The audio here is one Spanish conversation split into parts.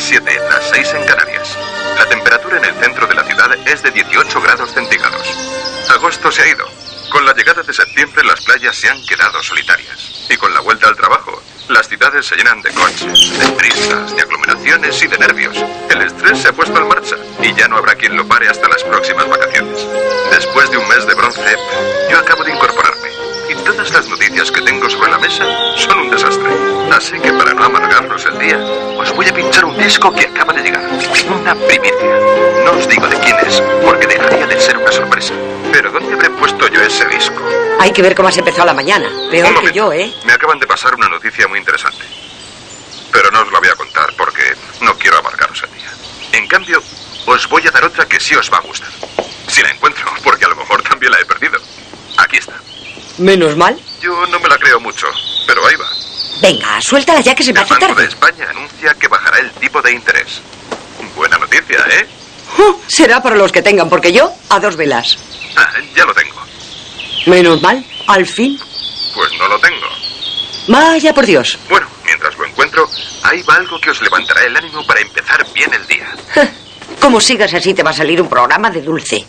7, las 6 en Canarias. La temperatura en el centro de la ciudad es de 18 grados centígrados. Agosto se ha ido. Con la llegada de septiembre las playas se han quedado solitarias. Y con la vuelta al trabajo, las ciudades se llenan de coches, de prisas, de aglomeraciones y de nervios. El estrés se ha puesto en marcha y ya no habrá quien lo pare hasta las próximas vacaciones. Después de un mes de bronce, yo acabo de incorporarme. Y todas las noticias que tengo sobre la mesa son un desastre. Así que para no amargaros el día, os voy a pinchar un disco que acaba de llegar. Una primicia. No os digo de quién es, porque dejaría de ser una sorpresa. Pero ¿dónde habré puesto yo ese disco? Hay que ver cómo has empezado la mañana. Peor que yo, ¿eh? Me acaban de pasar una noticia muy interesante. Pero no os la voy a contar porque no quiero amargaros el día. En cambio, os voy a dar otra que sí os va a gustar. Si la encuentro, porque a lo mejor también la he perdido. Aquí está. Menos mal. Yo no me la creo mucho, pero ahí va. Venga, suéltala ya que se me hace tarde. El Banco de España anuncia que bajará el tipo de interés. Buena noticia, ¿eh? Será para los que tengan, porque yo a 2 velas. Ah, ya lo tengo. Menos mal, al fin. Pues no lo tengo. Vaya por Dios. Bueno, mientras lo encuentro, ahí va algo que os levantará el ánimo para empezar bien el día. Como sigas así te va a salir un programa de dulce.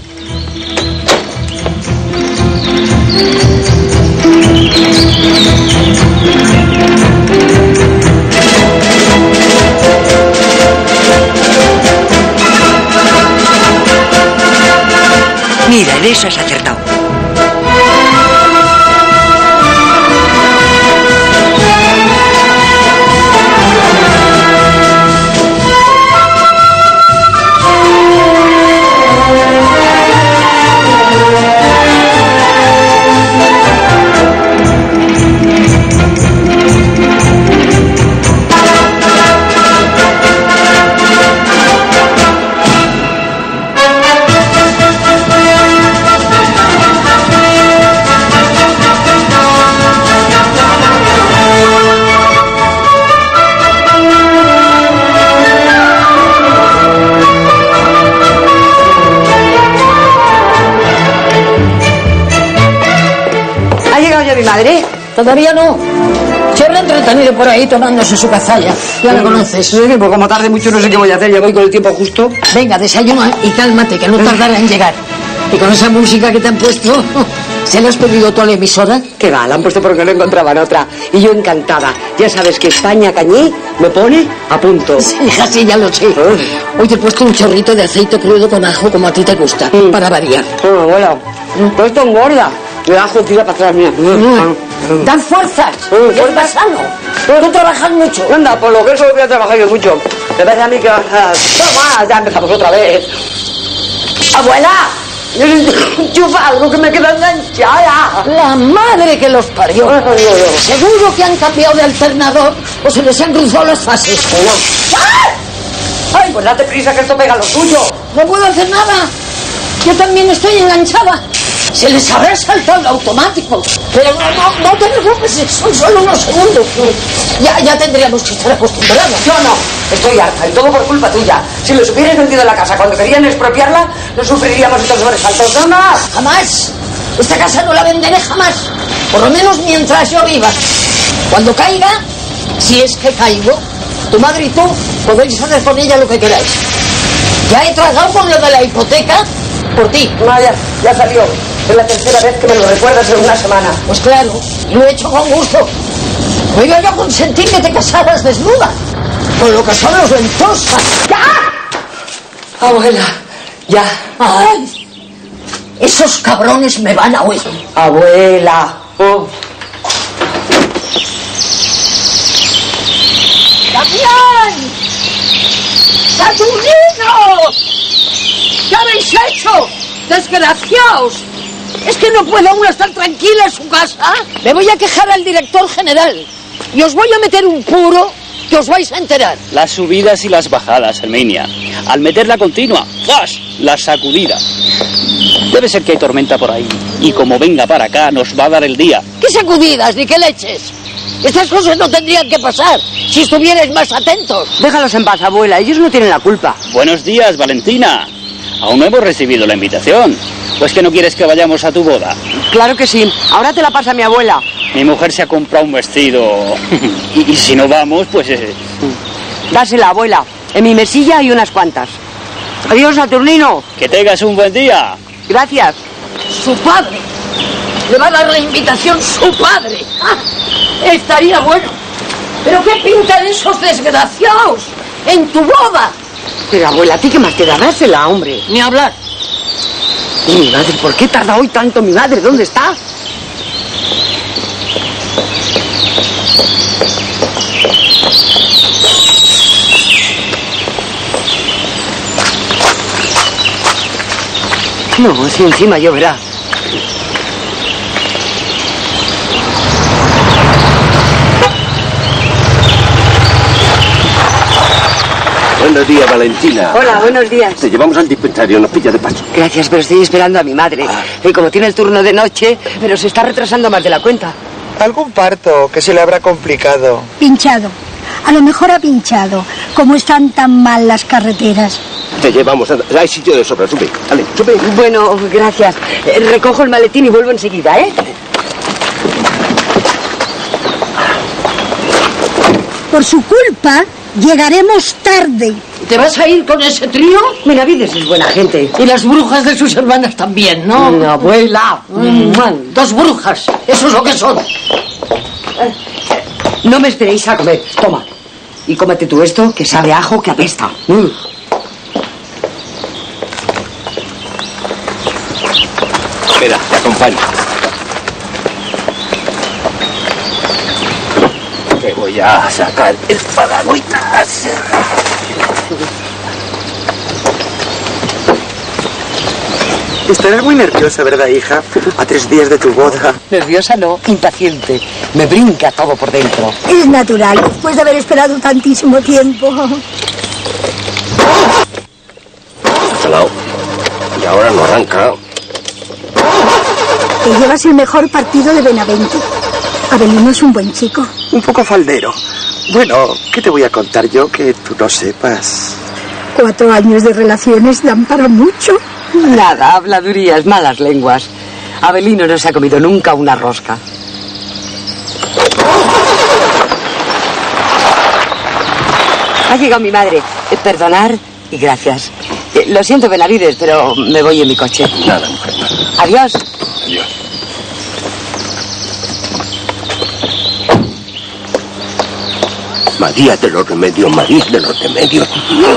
Mira, en eso has acertado. Mi madre. Todavía no. Se habrá entretenido por ahí tomándose su cazalla. Ya la conoces. Sí, pues como tarde mucho no sé qué voy a hacer. Ya voy con el tiempo justo. Venga, desayuna y cálmate, que no tardará en llegar. Y con esa música que te han puesto, ¿se la has pedido tú a la emisora? Qué va, la han puesto porque no encontraban otra. Y yo encantada. Ya sabes que España Cañí me pone a punto. Sí, así ya lo sé. Hoy te he puesto un chorrito de aceite crudo con ajo como a ti te gusta, para variar. Bueno, pues esto engorda. Me ajo tira para atrás, mira. Dan fuerzas. Fuerzas sano. Tú trabajas mucho. Anda, por lo que eso voy a trabajar yo mucho. Me parece a mí que vas a... Toma, ya empezamos otra vez. ¡Abuela! Enchufa algo que me queda enganchada. La madre que los parió. Seguro que han cambiado de alternador o se les han cruzado las fases. ¡Ay! Pues date prisa que esto pega lo tuyo. No puedo hacer nada. Yo también estoy enganchada. Se les habrá saltado el automático. Pero no te preocupes, son solo unos segundos. Ya tendríamos que estar acostumbrados. Yo no, estoy harta y todo por culpa tuya. Si les hubieras vendido en la casa cuando querían expropiarla, no sufriríamos estos sobresaltos. ¡No más! Jamás. Esta casa no la venderé jamás. Por lo menos mientras yo viva. Cuando caiga, si es que caigo, tu madre y tú podéis hacer con ella lo que queráis. Ya he tragado con lo de la hipoteca por ti. No, ya salió. Es la tercera vez que me lo recuerdas en una semana. Pues claro, y lo he hecho con gusto. No iba yo a consentir que te casaras desnuda. Con lo que son los ventosas. ¡Ya! Abuela, ya. ¡Ay! Esos cabrones me van a oír. Abuela. ¡Damián! ¡Saturnino! ¿Qué habéis hecho? ¡Desgraciaos! ¿Es que no puede uno estar tranquila en su casa? Me voy a quejar al director general y os voy a meter un puro que os vais a enterar. Las subidas y las bajadas, Herminia. Al meterla continua, ¡zas!, la sacudida. Debe ser que hay tormenta por ahí y como venga para acá nos va a dar el día. ¿Qué sacudidas ni qué leches? Estas cosas no tendrían que pasar si estuvierais más atentos. Déjalos en paz, abuela. Ellos no tienen la culpa. Buenos días, Valentina. Aún no hemos recibido la invitación. ¿O es que no quieres que vayamos a tu boda? Claro que sí. Ahora te la pasa mi abuela. Mi mujer se ha comprado un vestido. y si no vamos, pues... Dásela, abuela. En mi mesilla hay unas cuantas. Adiós, Saturnino. Que tengas un buen día. Gracias. Su padre. Le va a dar la invitación su padre. ¡Ah! Estaría bueno. ¿Pero qué pintan esos desgraciados en tu boda? Pero, abuela, ¿a ti qué más te da dársela, hombre? Ni hablar. ¿Y mi madre? ¿Por qué tarda hoy tanto mi madre? ¿Dónde está? No, si encima lloverá. Buenos días, Valentina. Hola, buenos días. Te llevamos al dispensario, nos pilla de paso. Gracias, pero estoy esperando a mi madre. Y como tiene el turno de noche, pero se está retrasando más de la cuenta. Algún parto que se le habrá complicado. Pinchado. A lo mejor ha pinchado. Como están tan mal las carreteras. Te llevamos a... Hay sitio de sobra, sube. Dale, sube. Bueno, gracias. Recojo el maletín y vuelvo enseguida, ¿eh? Por su culpa, llegaremos tarde. ¿Te vas a ir con ese trío? Benavides es buena gente. Y las brujas de sus hermanas también, ¿no? No, abuela. Dos brujas, eso es lo que son. No me esperéis a comer. Toma. Y cómete tú esto, que sabe a ajo que apesta. Espera, te acompaño. Te voy a sacar el paragüitas. Estarás muy nerviosa, ¿verdad, hija? A 3 días de tu boda. Nerviosa no, impaciente. Me brinca todo por dentro. Es natural, después de haber esperado tantísimo tiempo. Salao. Y ahora no arranca. Te llevas el mejor partido de Benavente. Abelino es un buen chico. Un poco faldero. Bueno, ¿qué te voy a contar yo que tú no sepas? 4 años de relaciones dan para mucho. Nada, habladurías, malas lenguas. Abelino no se ha comido nunca una rosca. Ha llegado mi madre. Perdonar y gracias. Lo siento, Benavides, pero me voy en mi coche. Nada, mujer, nada. Adiós. Adiós. María de los Remedios, María de los Remedios.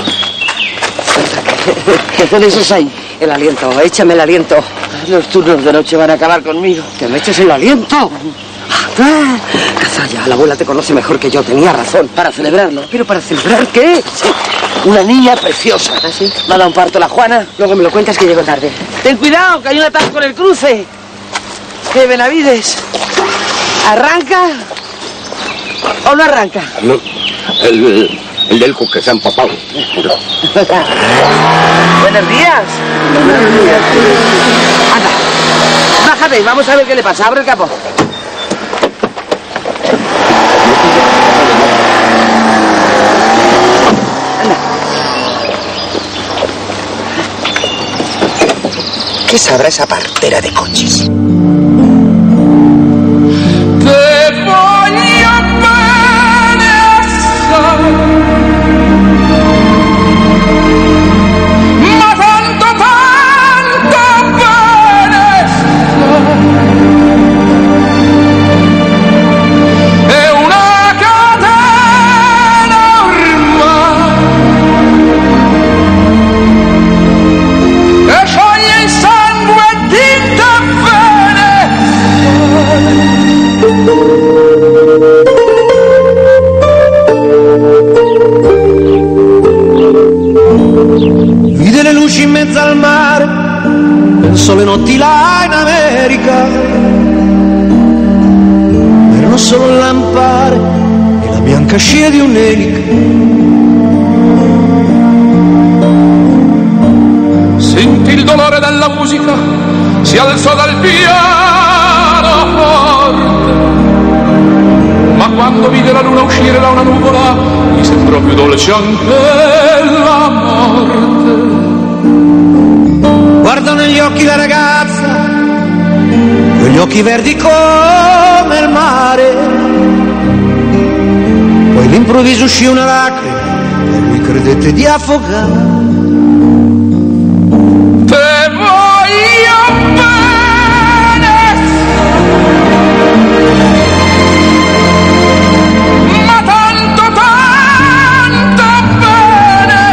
¿Qué tenéis ahí? El aliento, échame el aliento. Los turnos de noche van a acabar conmigo. ¿Que me eches el aliento? Cazalla, la abuela te conoce mejor que yo, tenía razón. Para celebrarlo. ¿Pero para celebrar qué? Sí. Una niña preciosa. ¿Ah, sí? Me ha dado un parto la Juana. Luego me lo cuentas que llego tarde. Ten cuidado, que hay un atasco en el cruce. ¿Qué, Benavides? ¿Arranca o no arranca? No, el del que se ha empapado. Buenos días. Anda, bájate, vamos a ver qué le pasa. Abre el capó. ¿Qué sabrá esa partera de coches? Vide le luci in mezzo al mare, penso le notti là in America, erano solo un lampare e la bianca scia di un'elica. Sentì il dolore della musica, si alzò dal piano forte, ma quando vide la luna uscire da una nuvola, gli sembrò più dolce anche la morte. Guardò negli occhi la ragazza, quegli occhi verdi come il mare, poi all'improvviso uscì una lacrima e mi credete di affogare. Te voglio bene, ma tanto, tanto bene.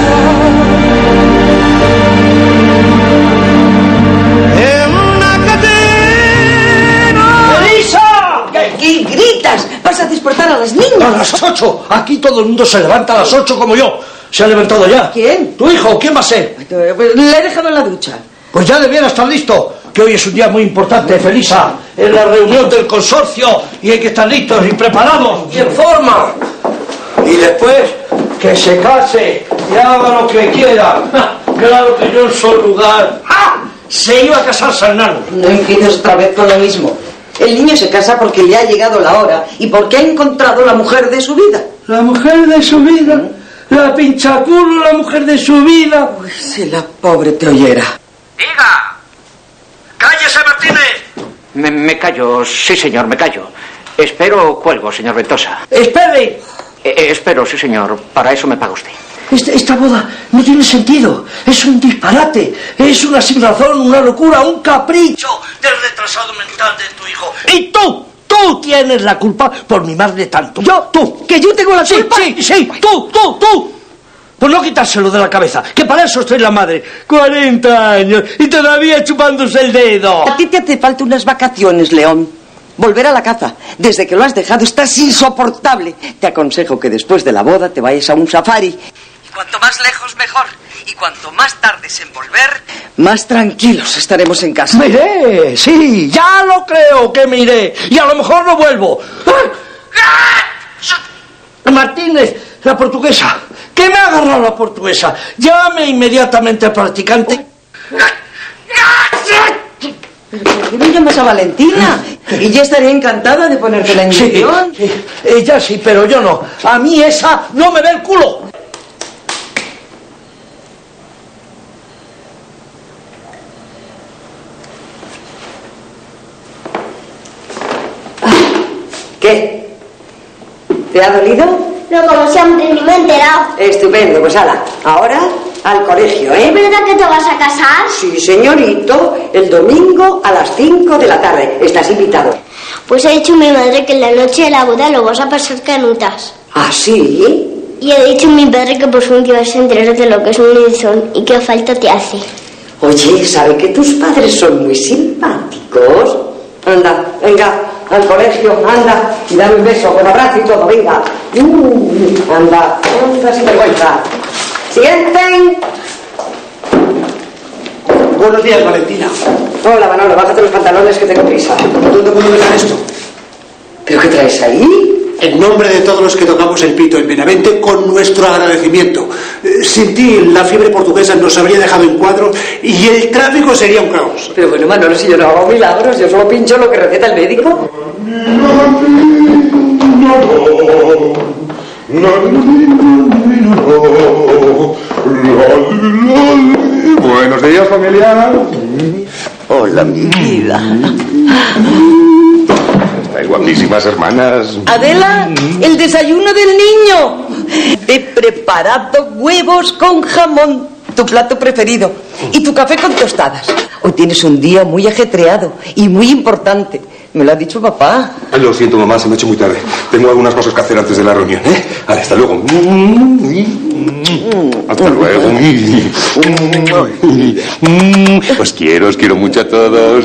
È una cadena. ¡Elisa! ¿Qué gritas? ¿Vas a despertar a las niñas? A las 8. Aquí todo el mundo se levanta a las 8 como yo. ¿Se ha levantado ya? ¿Quién? ¿Tu hijo? ¿Quién va a ser? Pues le he dejado en la ducha. Pues ya debiera estar listo, que hoy es un día muy importante, Felisa. Es la reunión del consorcio y hay que estar listos y preparados y en forma. Y después, que se case y haga lo que quiera. Claro que yo en su lugar se iba a casar San Nano. No empieces otra vez con lo mismo. El niño se casa porque le ha llegado la hora y porque ha encontrado la mujer de su vida. ¿La mujer de su vida? ¿La pinchaculo, la mujer de su vida? Pues si la pobre te oyera. ¡Diga! ¡Cállese, Martínez! Me callo, sí señor, me callo. Espero cuelgo, señor Ventosa. ¡Espere! Espero, sí señor, para eso me paga usted. Esta boda no tiene sentido, es un disparate, es una sin razón, una locura, un capricho del retrasado mental de tu hijo. Y tú tienes la culpa por mimarle tanto. Tú. ¿Que yo tengo la culpa? Sí, tú. Pues no quitárselo de la cabeza, que para eso estoy la madre. 40 años y todavía chupándose el dedo. A ti te hace falta unas vacaciones, León. Volver a la caza. Desde que lo has dejado estás insoportable. Te aconsejo que después de la boda te vayas a un safari. Y cuanto más lejos, mejor. Y cuanto más tardes en volver, más tranquilos estaremos en casa. Me iré, sí, ya lo creo que me iré. Y a lo mejor no vuelvo. Martínez, la portuguesa. ¿Qué me ha agarrado la portuguesa? Llame inmediatamente al practicante. ¿Por qué no llamas a Valentina? Ella estaría encantada de ponerte la inyección. Sí, ella sí, pero yo no. A mí esa no me ve el culo. ¿Qué? ¿Te ha dolido? No, como siempre, ni me he enterado. Estupendo, pues ala. Ahora al colegio, ¿eh? ¿Es verdad que te vas a casar? Sí, señorito. El domingo a las 5 de la tarde. Estás invitado. Pues ha dicho mi madre que en la noche de la boda lo vas a pasar canutas. ¿Ah, sí? Y ha dicho mi padre que por fin te vas a enterar de lo que es un lienzón y qué falta te hace. Oye, ¿sabe que tus padres son muy simpáticos? Anda, venga, al colegio, anda, y dame un beso, con abrazo y todo, venga. Anda, sin vergüenza. ¡Sienten! Buenos días, Valentina. Hola, Manolo, bájate los pantalones que tengo prisa. ¿Dónde puedo dejar esto? ¿Pero qué traes ahí? En nombre de todos los que tocamos el pito en Benavente, con nuestro agradecimiento. Sin ti, la fiebre portuguesa nos habría dejado en cuadro y el tráfico sería un caos. Pero bueno, Manolo, si yo no hago milagros, yo solo pincho lo que receta el médico. Buenos días, familia. Hola, mi vida. Estáis guapísimas, hermanas. Adela, el desayuno del niño. He preparado huevos con jamón, tu plato preferido, y tu café con tostadas. Hoy tienes un día muy ajetreado y muy importante. Me lo ha dicho papá. Lo siento, mamá, se me ha hecho muy tarde. Tengo algunas cosas que hacer antes de la reunión, ¿eh? Vale, hasta luego. Hasta luego. Os quiero mucho a todos.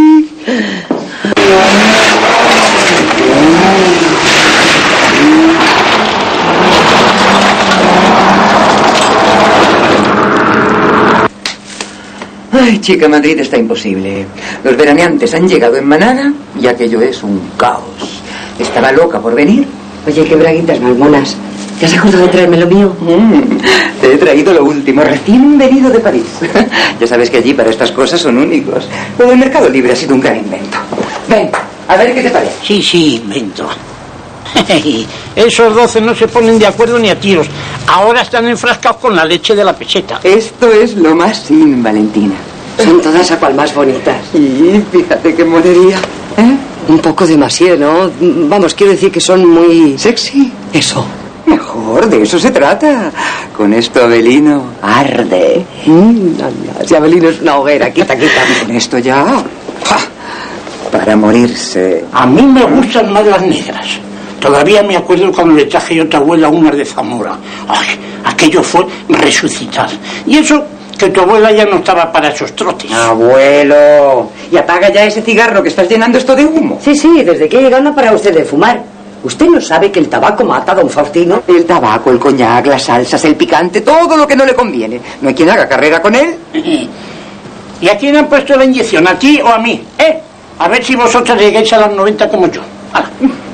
Ay, chica, Madrid está imposible. Los veraneantes han llegado en manada y aquello es un caos. Estaba loca por venir. Oye, qué braguitas malmonas. ¿Te has acordado de traerme lo mío? Te he traído lo último, recién venido de París. Ya sabes que allí para estas cosas son únicos. Lo del Mercado Libre ha sido un gran invento. Ven, a ver qué te parece. Sí, invento. Esos 12 no se ponen de acuerdo ni a tiros. Ahora están enfrascados con la leche de la peseta. Esto es lo más sin, Valentina. Son todas a cual más bonitas. Y fíjate qué monería. Un poco demasiado, ¿no? Vamos, quiero decir que son muy... ¿Sexy? Eso. Mejor. favor, de eso se trata. Con esto Abelino arde. Si Abelino es una hoguera, quita. Con esto ya... ¡ja! Para morirse. A mí me gustan más las negras. Todavía me acuerdo cuando le traje yo a tu abuela unas de Zamora. Ay, aquello fue resucitar. Y eso, que tu abuela ya no estaba para esos trotes. Abuelo, y apaga ya ese cigarro que estás llenando esto de humo. Sí, desde que llega no para usted de fumar. ¿Usted no sabe que el tabaco mata a don Faustino? El tabaco, el coñac, las salsas, el picante, todo lo que no le conviene. No hay quien haga carrera con él. ¿Y a quién han puesto la inyección? ¿A ti o a mí? A ver si vosotros llegáis a las 90 como yo. ¡Hala!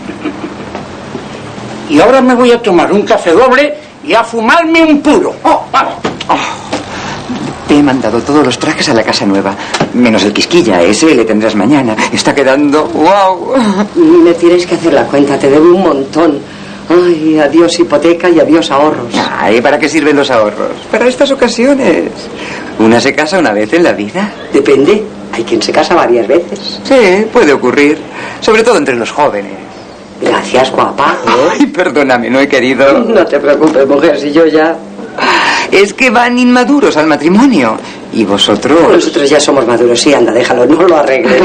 Y ahora me voy a tomar un café doble y a fumarme un puro. ¡Vale! Te he mandado todos los trajes a la casa nueva, menos el Quisquilla, ese le tendrás mañana. Está quedando... ¡wow! Me tienes que hacer la cuenta, te debo un montón. Ay, adiós hipoteca y adiós ahorros. Ay, ¿para qué sirven los ahorros? Para estas ocasiones. ¿Una se casa una vez en la vida? Depende, hay quien se casa varias veces. Sí, puede ocurrir, sobre todo entre los jóvenes. Gracias, guapa. Ay, perdóname, no he querido... No te preocupes, mujer, si yo ya... Es que van inmaduros al matrimonio. ¿Y vosotros? Nosotros ya somos maduros, sí, anda, déjalo, no lo arregles.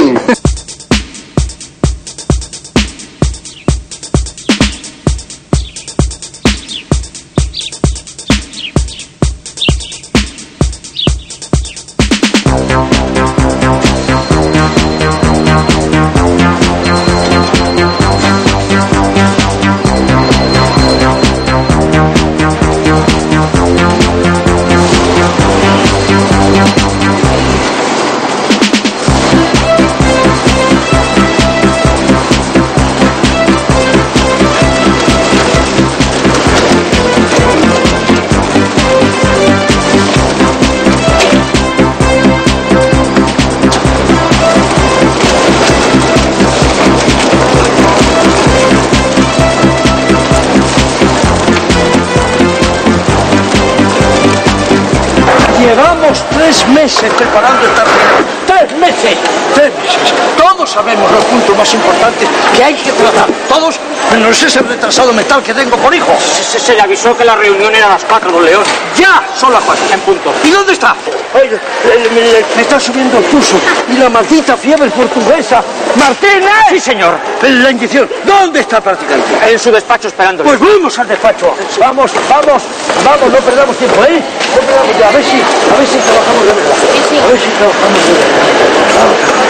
Llevamos 3 meses preparando esta reunión. 3 meses. Todos sabemos los puntos más importantes que hay que tratar. Todos, menos ese retrasado mental que tengo por hijo. Se le avisó que la reunión era a las 4, don León. ¡Ya! Son las 4. En punto. ¿Y dónde está? Me está subiendo el pulso. Y la maldita fiebre portuguesa. ¡Martínez! Sí, señor. La inyección. ¿Dónde está el practicante? En su despacho esperándole. Pues vamos al despacho. Vamos, no perdamos tiempo, ¿eh? No perdamos tiempo. A ver si trabajamos de verdad. Sí. A ver si trabajamos de verdad.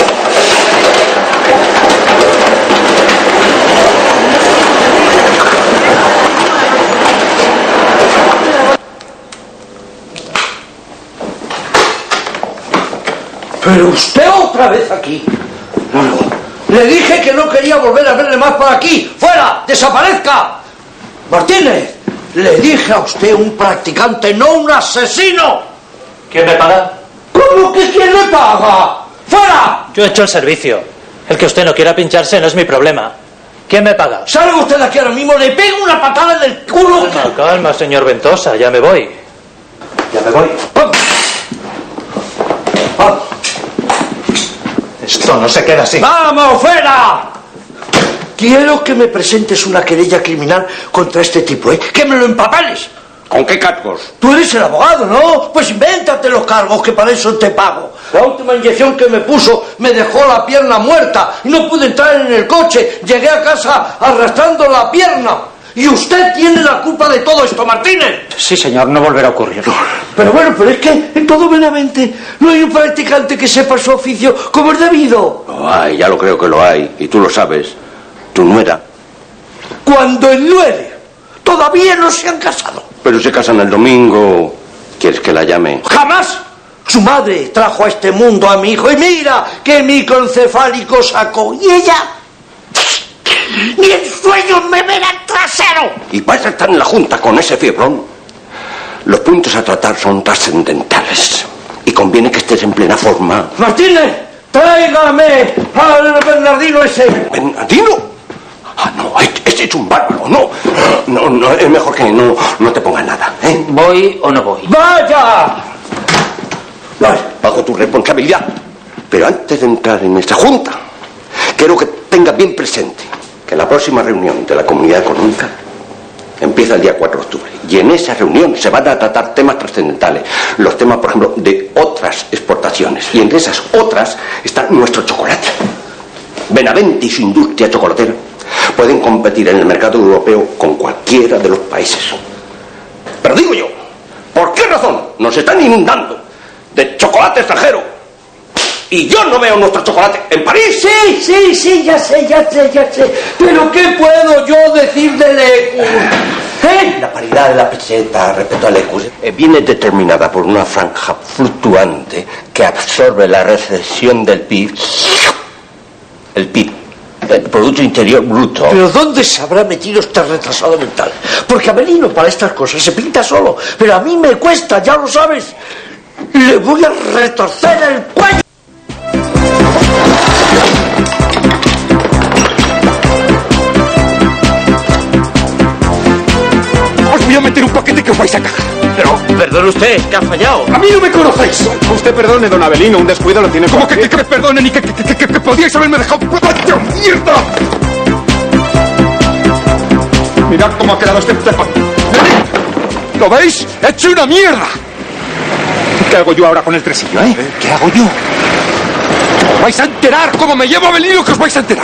Pero usted otra vez aquí. No. Le dije que no quería volver a verle más por aquí. ¡Fuera! ¡Desaparezca! Martínez, le dije a usted un practicante, no un asesino. ¿Quién me paga? ¿Cómo que quién le paga? ¡Fuera! Yo he hecho el servicio. El que usted no quiera pincharse no es mi problema. ¿Quién me paga? Salga usted de aquí ahora mismo, le pego una patada en el culo. Calma, señor Ventosa, ya me voy. Vamos. Esto no se queda así. ¡Vamos, fuera! Quiero que me presentes una querella criminal contra este tipo, ¿eh? ¡Que me lo empapeles! ¿Con qué cargos? Tú eres el abogado, ¿no? Pues invéntate los cargos, que para eso te pago. La última inyección que me puso me dejó la pierna muerta y no pude entrar en el coche. Llegué a casa arrastrando la pierna. Y usted tiene la culpa de todo esto, Martínez. Sí, señor, no volverá a ocurrir. Pero bueno, pero es que en todo Benavente no hay un practicante que sepa su oficio como es debido. Lo hay, ya lo creo que lo hay. Y tú lo sabes. Tu nuera. Cuando el nuere todavía no se han casado. Pero se casan el domingo. ¿Quieres que la llame? ¡Jamás! Su madre trajo a este mundo a mi hijo y mira qué microencefálico sacó. Y ella... ¡Ni en sueños me verá el trasero! Y vas a estar en la junta con ese fiebrón. Los puntos a tratar son trascendentales. Y conviene que estés en plena forma. ¡Martínez! ¡Tráigame al Bernardino ese! ¿Bernardino? Ah, no, este es un bárbaro. No, es mejor que no te pongas nada, ¿eh? ¿Voy o no voy? ¡Vaya! Bajo tu responsabilidad. Pero antes de entrar en esta junta, quiero que tengas bien presente que la próxima reunión de la Comunidad Económica empieza el día 4 de octubre. Y en esa reunión se van a tratar temas trascendentales. Los temas, por ejemplo, de otras exportaciones. Y entre esas otras está nuestro chocolate. Benavente y su industria chocolatera pueden competir en el mercado europeo con cualquiera de los países. Pero digo yo, ¿por qué razón nos están inundando de chocolate extranjero? Y yo no veo nuestro chocolate en París. Sí, ya sé. Pero ¿qué puedo yo decir del ECU? La paridad de la peseta respecto al ECU viene determinada por una franja fluctuante que absorbe la recesión del PIB. El PIB, el Producto Interior Bruto. ¿Pero dónde se habrá metido este retrasado mental? Porque Avelino para estas cosas se pinta solo, pero a mí me cuesta, ya lo sabes. Le voy a retorcer el cuello. Os voy a meter un paquete que os vais a cagar. Pero, perdone usted, que ha fallado. A mí no me conocéis. Usted perdone, don Avelino, un descuido lo tiene. ¿Cómo que perdonen y que podíais haberme dejado? ¡Vaya mierda! Mirad cómo ha quedado este tepa. ¿Lo veis? ¡He hecho una mierda! ¿Qué hago yo ahora con el tresillo, eh? ¿Qué hago yo? Os vais a enterar cómo me llevo a Avelino, que os vais a enterar.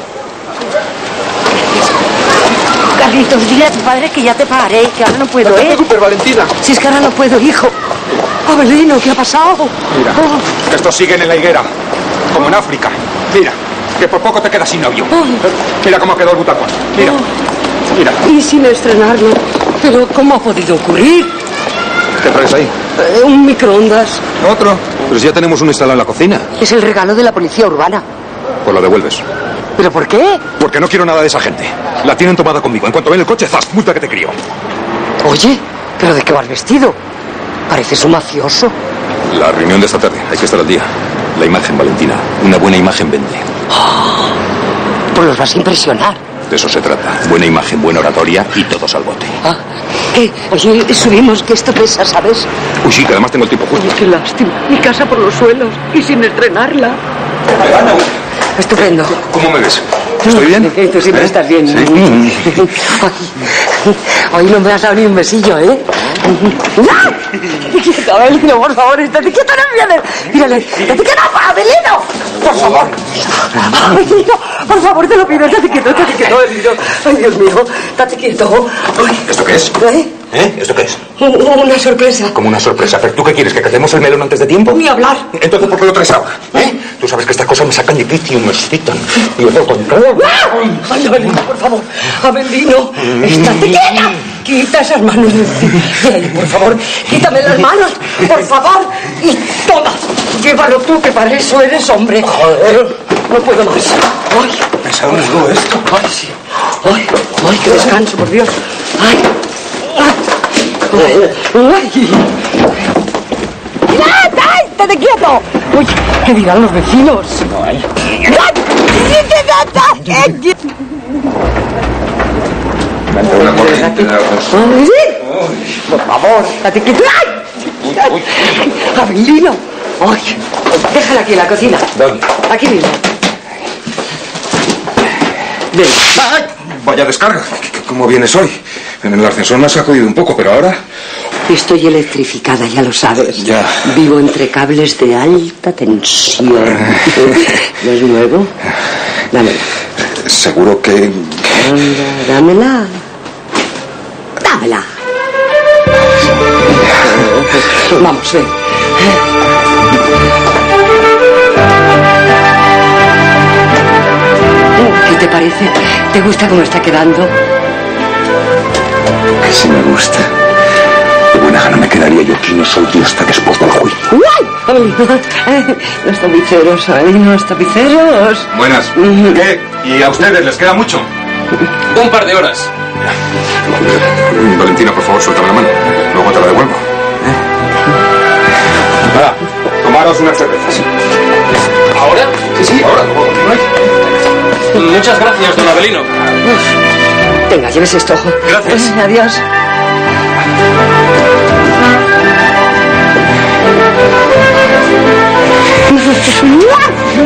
Carlitos, dile a tu padre que ya te pagaré, que ahora no puedo, No te preocupes, Valentina. Si es que ahora no puedo, hijo. Avelino, ¿qué ha pasado? Mira, que estos siguen en la higuera, como en África. Mira, que por poco te quedas sin novio. Mira cómo quedó el butacón. Mira. Y sin estrenarlo. Pero ¿cómo ha podido ocurrir? ¿Qué traes ahí? Un microondas. ¿Otro? Pero si ya tenemos uno instalado en la cocina. Es el regalo de la policía urbana. Pues lo devuelves. ¿Pero por qué? Porque no quiero nada de esa gente. La tienen tomada conmigo. En cuanto ven el coche, ¡zas! Multa que te crío. Oye, ¿pero de qué vas vestido? Pareces un mafioso. La reunión de esta tarde. Hay que estar al día. La imagen, Valentina. Una buena imagen vende. Pues los vas a impresionar. De eso se trata. Buena imagen, buena oratoria y todos al bote. ¿Qué? Oye, subimos, que esto pesa, ¿sabes? Uy, sí, que además tengo el tiempo justo. Oye, qué lástima. Mi casa por los suelos y sin estrenarla. Estupendo. ¿Cómo me ves? ¿Estoy bien? Tú siempre estás bien. Sí. Hoy no me has dado ni un besillo, ¿eh? ¡No! ¡Estate quieto, Avelino, por favor! ¡Estate quieto, no me vienes! ¡Mírale! ¡Estate quieto, Avelino! ¡Por favor! Avelino, por favor, te lo pido. Estate quieto, Avelino. ¡Ay, Dios mío! Estate quieto. ¿Esto qué es? ¿Esto qué es? Una sorpresa. Como una sorpresa. ¿Pero tú qué quieres? ¿Que catemos el melón antes de tiempo? Ni hablar. Entonces, ¿por qué lo traes ahora? Tú sabes que estas cosas me sacan de quicio, me excitan. Y yo con todo. ¡Ay, Avelino, por favor! ¡Avelino! ¡Estate quieta! Quita esas manos de ahí, por favor. Quítame las manos, por favor. Y toma. Llévalo tú, que para eso eres hombre. Joder. No puedo más. ¡Ay! ¿Pensaba en algo esto? ¡Ay, sí! ¡Ay! ¡Ay, qué descanso, por Dios! ¡Ay! ¡Ay! ¡Ay! ¡Ay! ¡Estate quieto! ¡Uy! ¿Qué dirán los vecinos? No hay. Dame una corriente de arroz. Por favor, estate quieto. ¡Ay! ¡Avelino! ¡Ay! Déjala aquí en la cocina. ¿Dónde? Aquí mismo. Ven. ¡Ay! Vaya descarga. ¿Cómo vienes hoy? En el ascensor me has sacudido un poco, pero ahora... Estoy electrificada, ya lo sabes. Ya. Vivo entre cables de alta tensión. ¿No es nuevo? Dámela. Seguro que... Anda, dámela. Dámela. Vamos, ven. ¿Qué te parece? ¿Te gusta cómo está quedando? Que sí me gusta. De buena gana me quedaría yo aquí, no soy yo hasta después del juicio. Los tapiceros, los tapiceros. Buenas. ¿Qué? ¿Y a ustedes les queda mucho? Un par de horas. Valentina, por favor, suéltame la mano. Luego te la devuelvo. Nada, tomaros unas cervezas. ¿Ahora? Sí, ahora. Luego continuáis. Muchas gracias, don Avelino. Venga, lleves esto. Gracias. Adiós.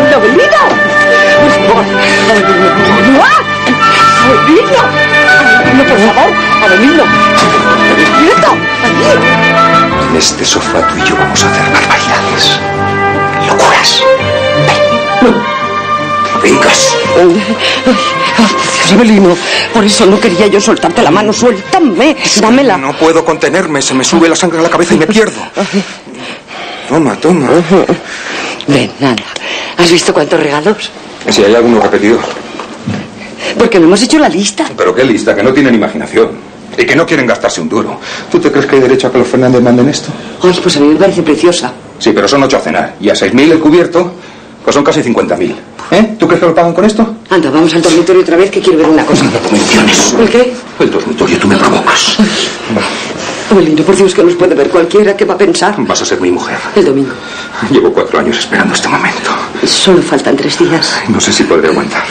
¡Avelino! ¡Avelino! ¡Avelino! No, por favor, Abelino. ¡Quieto! ¡Aquí! En este sofá tú y yo vamos a hacer barbaridades. Locuras. Ven. Vengas. Dios, Abelino, por eso no quería yo soltarte la mano. Suéltame, dámela. No puedo contenerme, se me sube la sangre a la cabeza y me pierdo. Toma, toma. Ven, nada. ¿Has visto cuántos regalos? Si hay alguno repetido. Porque no hemos hecho la lista. Pero qué lista, que no tienen imaginación. Y que no quieren gastarse un duro. ¿Tú te crees que hay derecho a que los Fernández manden esto? Ay, pues a mí me parece preciosa. Sí, pero son 8 a cenar. Y a 6.000 el cubierto, pues son casi 50.000. ¿Eh? ¿Tú crees que lo pagan con esto? Anda, vamos al dormitorio otra vez, que quiero ver una cosa. No me menciones. ¿El qué? El dormitorio, tú me provocas. Abelino, por Dios, que nos puede ver cualquiera. ¿Qué va a pensar? Vas a ser mi mujer. El domingo. Llevo 4 años esperando este momento. Solo faltan 3 días. No sé si podré aguantar.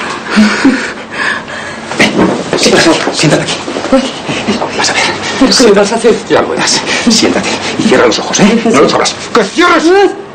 Ven, siéntate aquí. Vas a ver. ¿Qué le vas a hacer? Ya lo verás. Siéntate y cierra los ojos, ¿eh? No los abras. ¡Que cierres!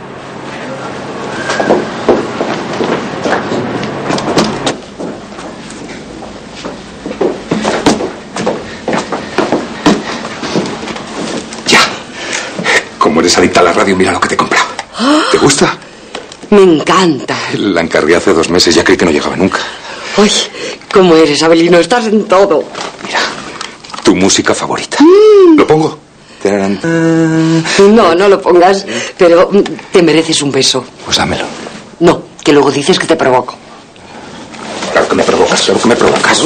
Ya. Como eres adicta a la radio, mira lo que te he comprado. ¿Te gusta? Me encanta. La encargué hace 2 meses, ya creí que no llegaba nunca. Ay, ¿cómo eres, Abelino? Estás en todo. Mira, tu música favorita. ¿Lo pongo? No, no lo pongas, pero te mereces un beso. Pues dámelo. No, que luego dices que te provoco. Claro que me provocas, claro que me provocas.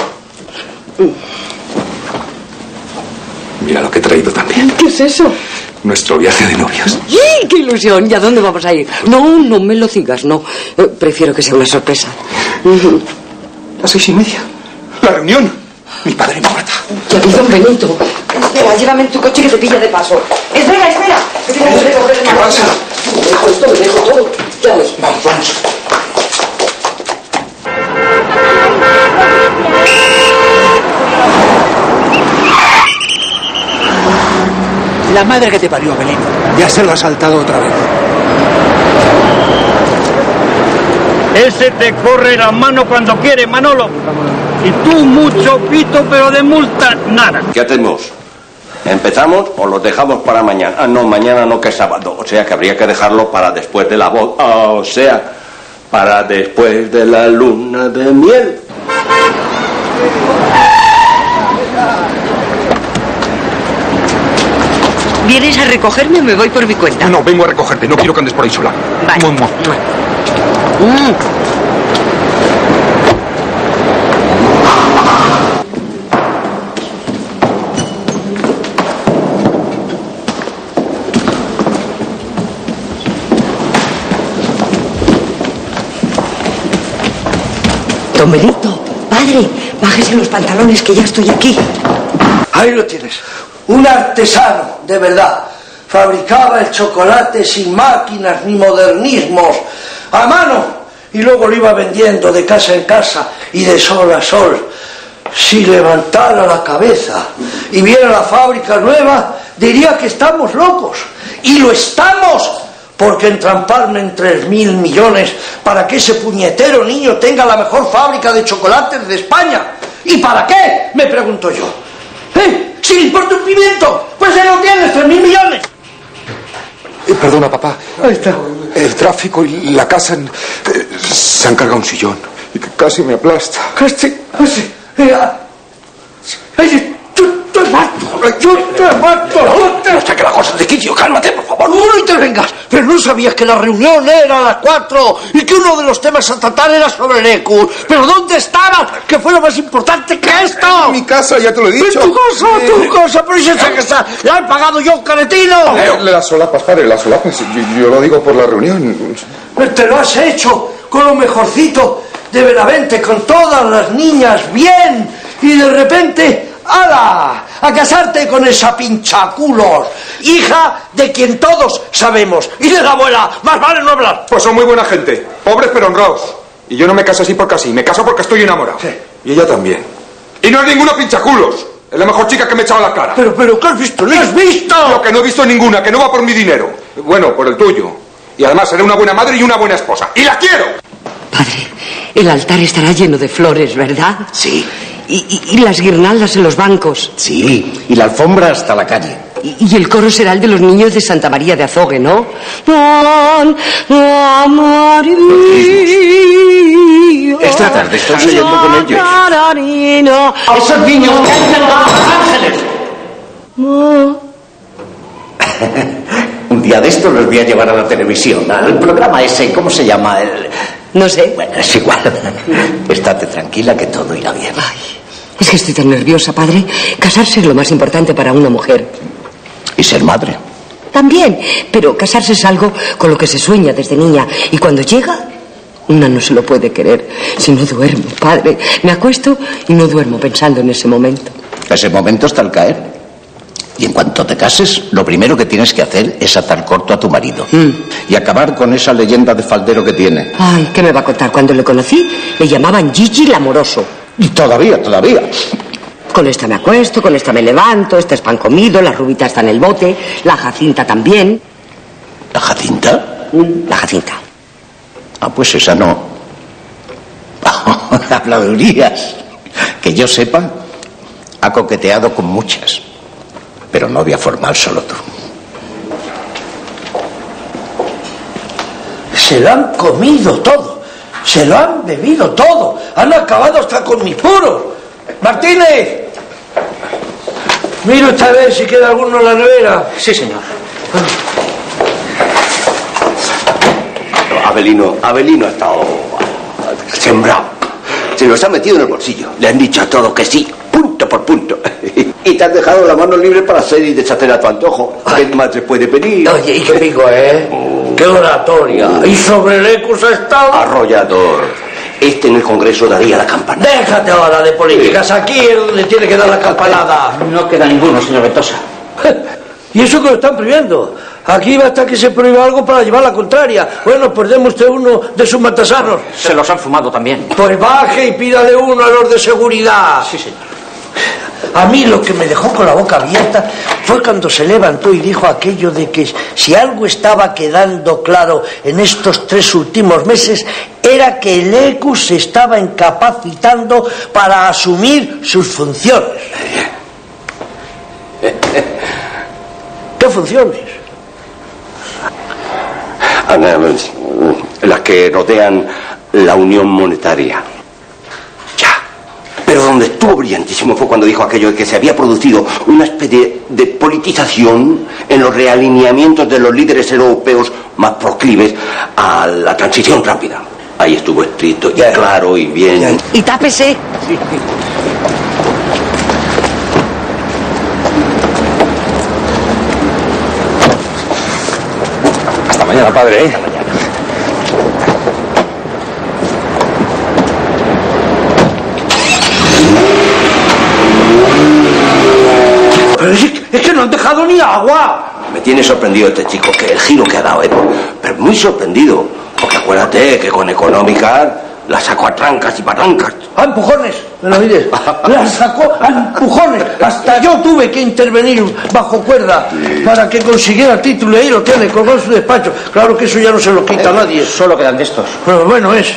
Mira lo que he traído también. ¿Qué es eso? Nuestro viaje de novios. ¡Y qué ilusión! ¿Y a dónde vamos a ir? No, no me lo digas, no. Prefiero que sea una sorpresa. Las 6:30. La reunión. Mi padre me mata. Ya vi, don Benito. Espera, llévame en tu coche que te pilla de paso. Espera, espera. Que tengo que recoger el ¿Qué pasa? Me dejo esto, me dejo todo. Ya ves. Vamos, vamos. La madre que te parió, Abelino. Ya se lo ha saltado otra vez. Ese te corre la mano cuando quiere, Manolo. Y tú mucho pito, pero de multa nada. ¿Qué hacemos? ¿Empezamos o lo dejamos para mañana? Ah, no, mañana no, que es sábado. O sea que habría que dejarlo para después de la boda. O sea, para después de la luna de miel. ¿Vienes a recogerme o me voy por mi cuenta? No, vengo a recogerte. No quiero que andes por ahí sola. Vale. Don Benito, padre, bájese los pantalones que ya estoy aquí. Ahí lo tienes. Un artesano, de verdad. Fabricaba el chocolate sin máquinas ni modernismos, a mano, y luego lo iba vendiendo de casa en casa y de sol a sol. Si levantara la cabeza y viera la fábrica nueva, diría que estamos locos. Y lo estamos, porque entramparme en 3.000 millones para que ese puñetero niño tenga la mejor fábrica de chocolates de España. ¿Y para qué? Me pregunto yo. Si le importa un pimiento, pues se lo tienes, 3.000 millones. Perdona, papá. Ahí está. El tráfico y la casa se han cargado un sillón y que casi me aplasta. Casi. Yo te mato. No saque la cosa de quicio, cálmate, por favor. No intervengas. Pero no sabías que la reunión era a las 4 y que uno de los temas a tratar era sobre el ECU. ¿Pero dónde estabas? Que fue lo más importante que esto. En mi casa, ya te lo he dicho. En tu casa, pero esa casa la he pagado yo, caretino. Las solapas, padre, las solapas. Yo lo digo por la reunión. Te lo has hecho con lo mejorcito de Benavente, con todas las niñas bien. Y de repente... ¡hala! A casarte con esa pinchaculos, hija de quien todos sabemos, y de la abuela, más vale no hablar. Pues son muy buena gente, pobres pero honrados. Y yo no me caso así porque así, me caso porque estoy enamorado. Sí. Y ella también. Y no es ninguna pinchaculos, es la mejor chica que me he echado a la cara. Pero, ¿qué has visto? ¿No has visto? Lo que no he visto ninguna, que no va por mi dinero. Bueno, por el tuyo. Y además seré una buena madre y una buena esposa. ¡Y la quiero! Padre, el altar estará lleno de flores, ¿verdad? Sí. Y las guirnaldas en los bancos. Sí, y la alfombra hasta la calle. Y el coro será el de los niños de Santa María de Azogue, ¿no? Esta tarde estoy soñando con ellos. Esos niños cantan a los ángeles. Un día de estos los voy a llevar a la televisión, al programa ese, ¿cómo se llama? No sé. Bueno, es igual. Estate tranquila que todo irá bien. Ay, es que estoy tan nerviosa, padre. Casarse es lo más importante para una mujer. ¿Y ser madre? También, pero casarse es algo con lo que se sueña desde niña. Y cuando llega, una no se lo puede querer. Si no duermo, padre. Me acuesto y no duermo pensando en ese momento. Ese momento está al caer. Y en cuanto te cases, lo primero que tienes que hacer es atar corto a tu marido. Y acabar con esa leyenda de faldero que tiene. Ay, ¿qué me va a contar? Cuando le conocí, le llamaban Gigi el amoroso. Y todavía. Con esta me acuesto, con esta me levanto, esta es pan comido, la rubita está en el bote, la Jacinta también. ¿La Jacinta? La Jacinta. Ah, pues esa no. Habladurías. Que yo sepa, ha coqueteado con muchas. Pero novia formal solo tú. Se lo han comido todo. Se lo han bebido todo. Han acabado hasta con mis puros. ¡Martínez! Mira esta vez si queda alguno en la nevera. Sí, señor. Avelino ha estado sembrado. Se los ha metido en el bolsillo. Le han dicho a todos que sí, punto por punto. Y te has dejado la mano libre para hacer y deshacer a tu antojo. ¿Qué más se puede pedir? Oye, ¿y qué digo, ¡Qué oratoria! Y sobre el Ecus ha estado... Arrollador. Este en el Congreso daría la campanada. Déjate ahora de políticas. Aquí es donde tiene que dar la campanada. No queda ninguno, señor Ventosa. Y eso que lo están prohibiendo. Aquí basta que se prohíba algo para llevar la contraria. Bueno, pues deme usted uno de sus matasanos. Se los han fumado también. Pues baje y pídale uno a los de seguridad. Sí, señor. A mí lo que me dejó con la boca abierta fue cuando se levantó y dijo aquello de que si algo estaba quedando claro en estos 3 últimos meses era que el ECU se estaba incapacitando para asumir sus funciones. ¿Qué funciones? Las que rodean la unión monetaria. Pero donde estuvo brillantísimo fue cuando dijo aquello de que se había producido una especie de politización en los realineamientos de los líderes europeos más proclives a la transición rápida. Ahí estuvo escrito y claro y bien. Y tápese. Sí. Hasta mañana, padre, Hasta mañana. Pero es que no han dejado ni agua. Me tiene sorprendido este chico, que el giro que ha dado, pero muy sorprendido. Porque acuérdate que con Económica la sacó a trancas y patancas. A empujones, ¿me lo dices? La sacó a empujones. Hasta yo tuve que intervenir bajo cuerda para que consiguiera el título. Y ahí lo tiene, colgó en su despacho. Claro que eso ya no se lo quita a nadie. Solo quedan de estos. Pero bueno es.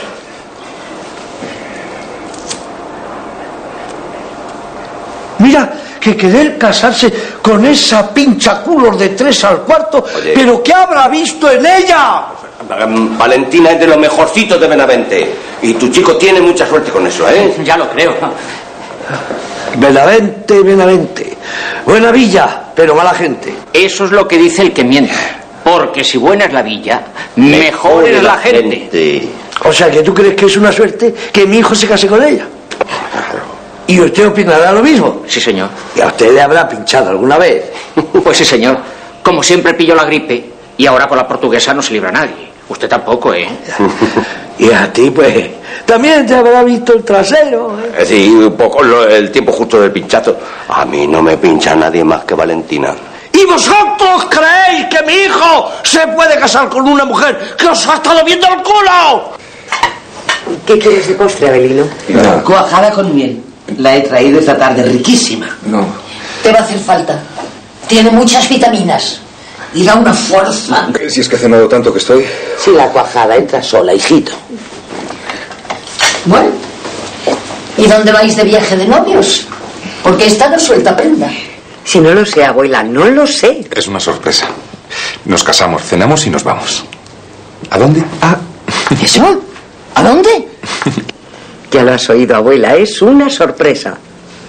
Mira, que querer casarse con esa pincha culos de 3 al cuarto. Oye. ¿Pero qué habrá visto en ella? Valentina es de los mejorcitos de Benavente. Y tu chico tiene mucha suerte con eso, ¿eh? Ya lo creo. Benavente. Buena villa, pero mala gente. Eso es lo que dice el que miente. Porque si buena es la villa, mejor es la gente. O sea, que tú crees que es una suerte que mi hijo se case con ella. ¿Y usted opinará lo mismo? Sí, señor. ¿Y a usted le habrá pinchado alguna vez? Pues sí, señor. Como siempre pilló la gripe y ahora por la portuguesa no se libra nadie. Usted tampoco, ¿eh? Y a ti, pues, también te habrá visto el trasero, ¿eh? Sí, un poco el tiempo justo del pinchazo. A mí no me pincha nadie más que Valentina. ¿Y vosotros creéis que mi hijo se puede casar con una mujer que os ha estado viendo el culo? ¿Qué quieres de postre, Avelino? No. Cuajada con miel. La he traído esta tarde, riquísima. No. Te va a hacer falta. Tiene muchas vitaminas. Y da una fuerza. Si es que he cenado tanto que estoy... Si la cuajada entra sola, hijito. Bueno, ¿Y dónde vais de viaje de novios? Porque esta no suelta prenda. Si no lo sé, abuela, no lo sé. Es una sorpresa. Nos casamos, cenamos y nos vamos. ¿A dónde? ¿Eso? ¿A dónde? Ya lo has oído, abuela, es una sorpresa.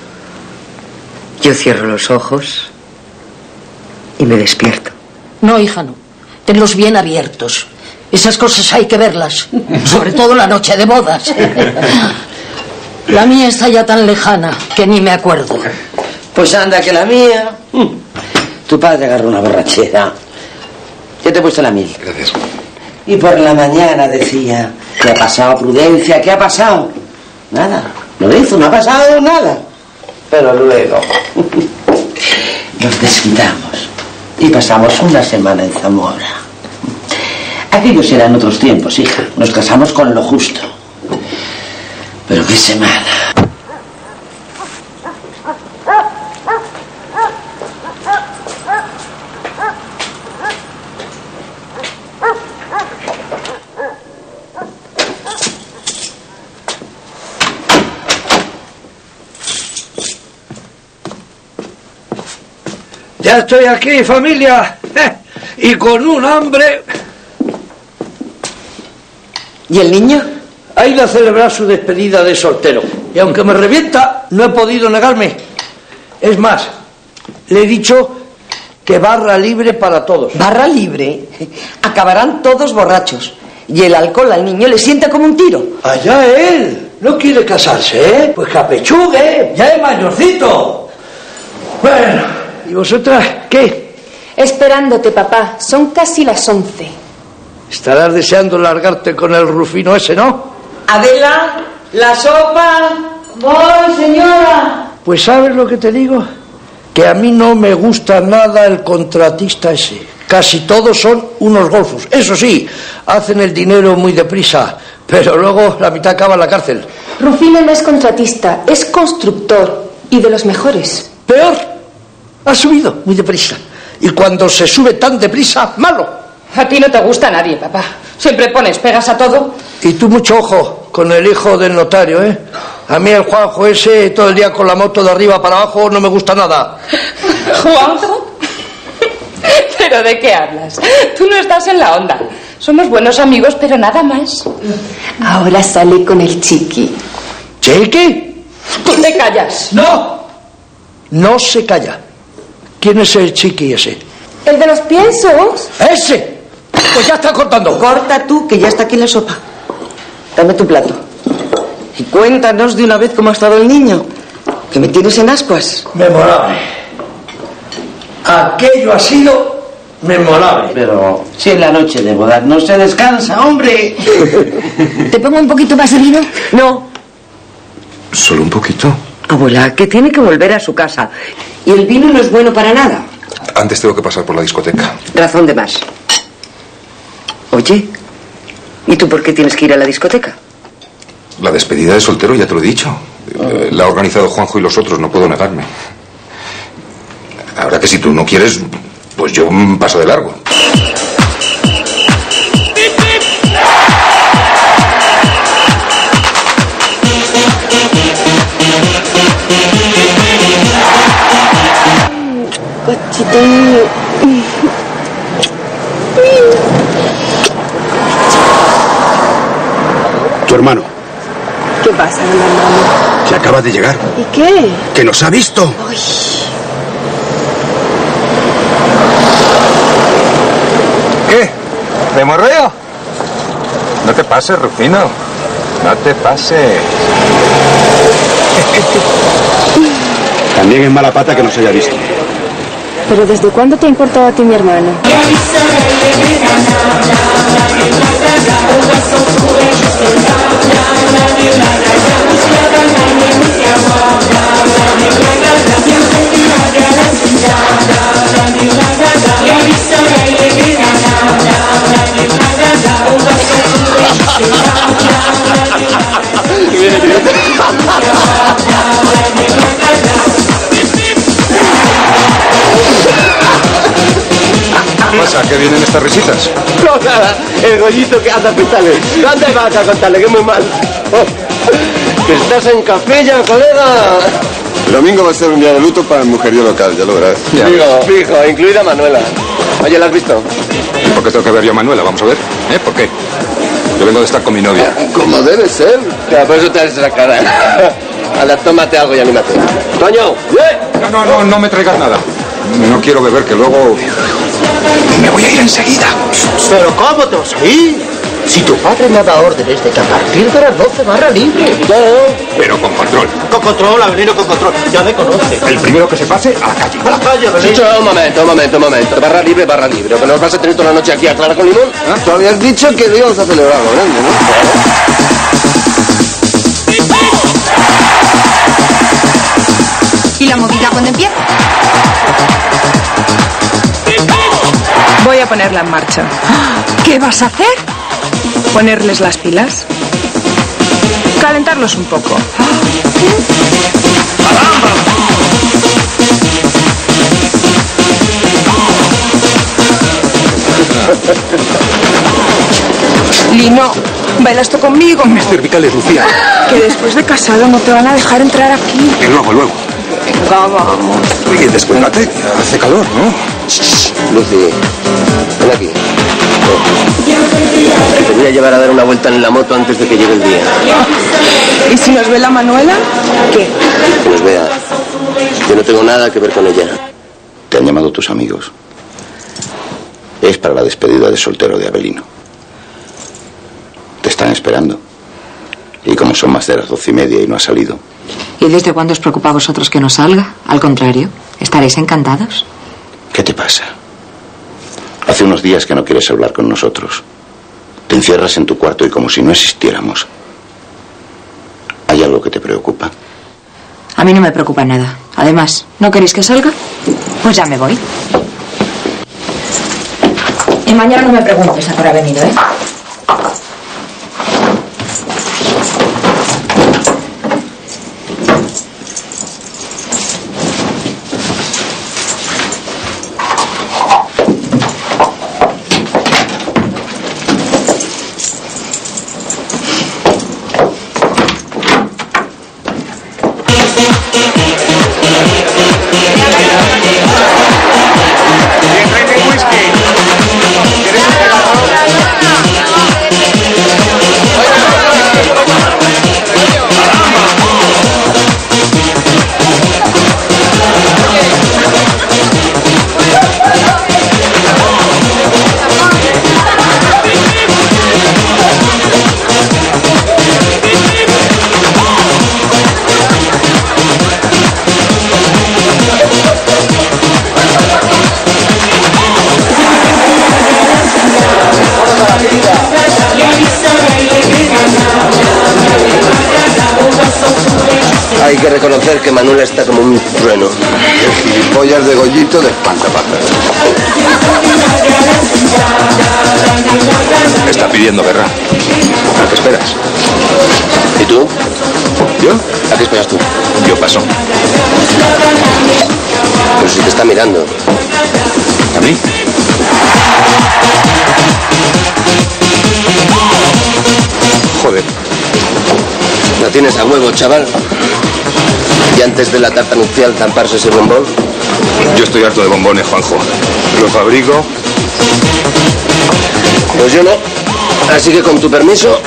Yo cierro los ojos y me despierto. No, hija, no. Tenlos bien abiertos. Esas cosas hay que verlas. Sobre todo la noche de bodas. La mía está ya tan lejana que ni me acuerdo. Pues anda, que la mía... Tu padre agarró una borrachera. Ya te he puesto la 1000. Gracias. Y por la mañana decía: ¿qué ha pasado, Prudencia? ¿Qué ha pasado? Nada. Lorenzo, no ha pasado nada. Pero luego nos desquitamos y pasamos una semana en Zamora. Aquellos eran otros tiempos, hija. Nos casamos con lo justo. Pero qué semana. Ya estoy aquí, familia, y con un hambre. ¿Y el niño? Ha ido a celebrar su despedida de soltero. Y aunque me revienta, no he podido negarme. Es más, le he dicho que barra libre para todos. ¿Barra libre? Acabarán todos borrachos. Y el alcohol al niño le sienta como un tiro. Allá él. No quiere casarse, ¿eh? Pues que apechugue. Ya es mayorcito. Bueno, ¿y vosotras qué? Esperándote, papá. Son casi las 11. Estarás deseando largarte con el Rufino ese, ¿no? Adela, la sopa. Voy, señora. Pues ¿sabes lo que te digo? Que a mí no me gusta nada el contratista ese. Casi todos son unos golfos. Eso sí, hacen el dinero muy deprisa, pero luego la mitad acaba en la cárcel. Rufino no es contratista, es constructor. Y de los mejores. Peor, ha subido muy deprisa. Y cuando se sube tan deprisa, malo. A ti no te gusta nadie, papá. Siempre pones pegas a todo. Y tú mucho ojo con el hijo del notario, ¿eh? A mí el Juanjo ese, todo el día con la moto de arriba para abajo, no me gusta nada. ¿Juanjo? ¿Pero de qué hablas? Tú no estás en la onda. Somos buenos amigos, pero nada más. Ahora sale con el Chiqui. ¿Chiqui? Tú te callas. ¡No! No se calla. ¿Quién es el Chiqui ese? ¿El de los piensos? ¡Ese! Pues ya está cortando. Corta tú, que ya está aquí la sopa. Dame tu plato. Y cuéntanos de una vez cómo ha estado el niño. Que me tienes en ascuas. Memorable. Aquello ha sido memorable. Pero si en la noche de bodas no se descansa, hombre. ¿Te pongo un poquito más de vino? No. ¿Solo un poquito? Abuela, que tiene que volver a su casa. Y el vino no es bueno para nada. Antes tengo que pasar por la discoteca. Razón de más. Oye, ¿y tú por qué tienes que ir a la discoteca? La despedida de soltero ya te lo he dicho. La ha organizado Juanjo y los otros, no puedo negarme. Ahora que si tú no quieres, pues yo paso de largo. Tu hermano. ¿Qué pasa, hermano? Se acaba de llegar. ¿Y qué? Que nos ha visto. Ay. ¿Qué? ¿De morreo? No te pases, Rufino. No te pases. También es mala pata que nos haya visto. ¿Pero desde cuándo te ha importado a ti mi hermano? ¿Qué pasa? ¿Qué vienen estas risitas? No, nada. El gollito que hace pistales. ¿Dónde vas a contarle? Que es muy mal. Que estás en capilla, colega. El domingo va a ser un día de luto para el mujerío local, ya lo verás. Fijo, incluida Manuela. Oye, ¿la has visto? ¿Por qué tengo que ver yo a Manuela? Vamos a ver. ¿Por qué? Yo vengo de estar con mi novia. Como debe ser. Ya, por eso te haces la cara. Anda, tómate algo y anímate. ¡Toño! No me traigas nada. No quiero beber, que luego... Me voy a ir enseguida. ¿Pero cómo te vas a ir? Si tu padre me ha dado órdenes de que a partir de las 12 barra libre. Pero con control. Con control, Avelino, con control. Ya me conoce. El primero que se pase, a la calle. A la calle, Avelino. Chicho, un momento. Barra libre. ¿O que nos vas a tener toda la noche aquí a Clara con limón? Tú habías dicho que íbamos a celebrar lo grande, ¿no? ¿Y la movida cuándo empieza? Voy a ponerla en marcha. ¿Qué vas a hacer? Ponerles las pilas. Calentarlos un poco. Lino, ¿bailas tú conmigo? Mis cervicales, Lucía. Que después de casado no te van a dejar entrar aquí. Y luego. Venga, vamos. Oye, descuélgate. Hace calor, ¿no? Lucy, ven aquí. Te voy a llevar a dar una vuelta en la moto antes de que llegue el día. ¿Y si nos ve la Manuela? ¿Qué? Que nos vea. Yo no tengo nada que ver con ella. Te han llamado tus amigos. Es para la despedida de soltero de Avelino. Te están esperando. Y como son más de las 12:30 y no ha salido. ¿Y desde cuándo os preocupa a vosotros que no salga? Al contrario, estaréis encantados. ¿Qué te pasa? Hace unos días que no quieres hablar con nosotros. Te encierras en tu cuarto y como si no existiéramos. ¿Hay algo que te preocupa? A mí no me preocupa nada. Además, ¿no queréis que salga? Pues ya me voy. Y mañana no me preguntes a qué hora he venido, ¿eh? Hay que reconocer que Manuela está como un trueno. El gilipollas de Goyito de espantapájaros. Está pidiendo guerra. ¿A qué esperas? ¿Y tú? ¿Yo? ¿A qué esperas tú? Yo paso. Pero si te está mirando. ¿A mí? Joder. ¿No tienes a huevo, chaval? Y antes de la tarta nupcial zamparse ese bombón. Yo estoy harto de bombones, Juanjo. Lo fabrico. Pues yo no. Así que con tu permiso.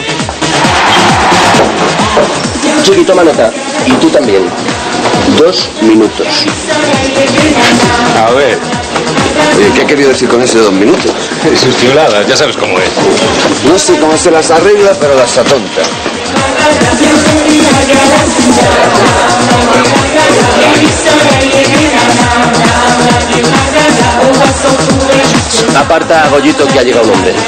Chiqui, toma nota. Y tú también. 2 minutos. A ver. Oye, ¿qué ha querido decir con ese 2 minutos? Sus chuladas, ya sabes cómo es. No sé cómo se las arregla, pero las atonta. Aparta a Goyito, que ha llegado un hombre.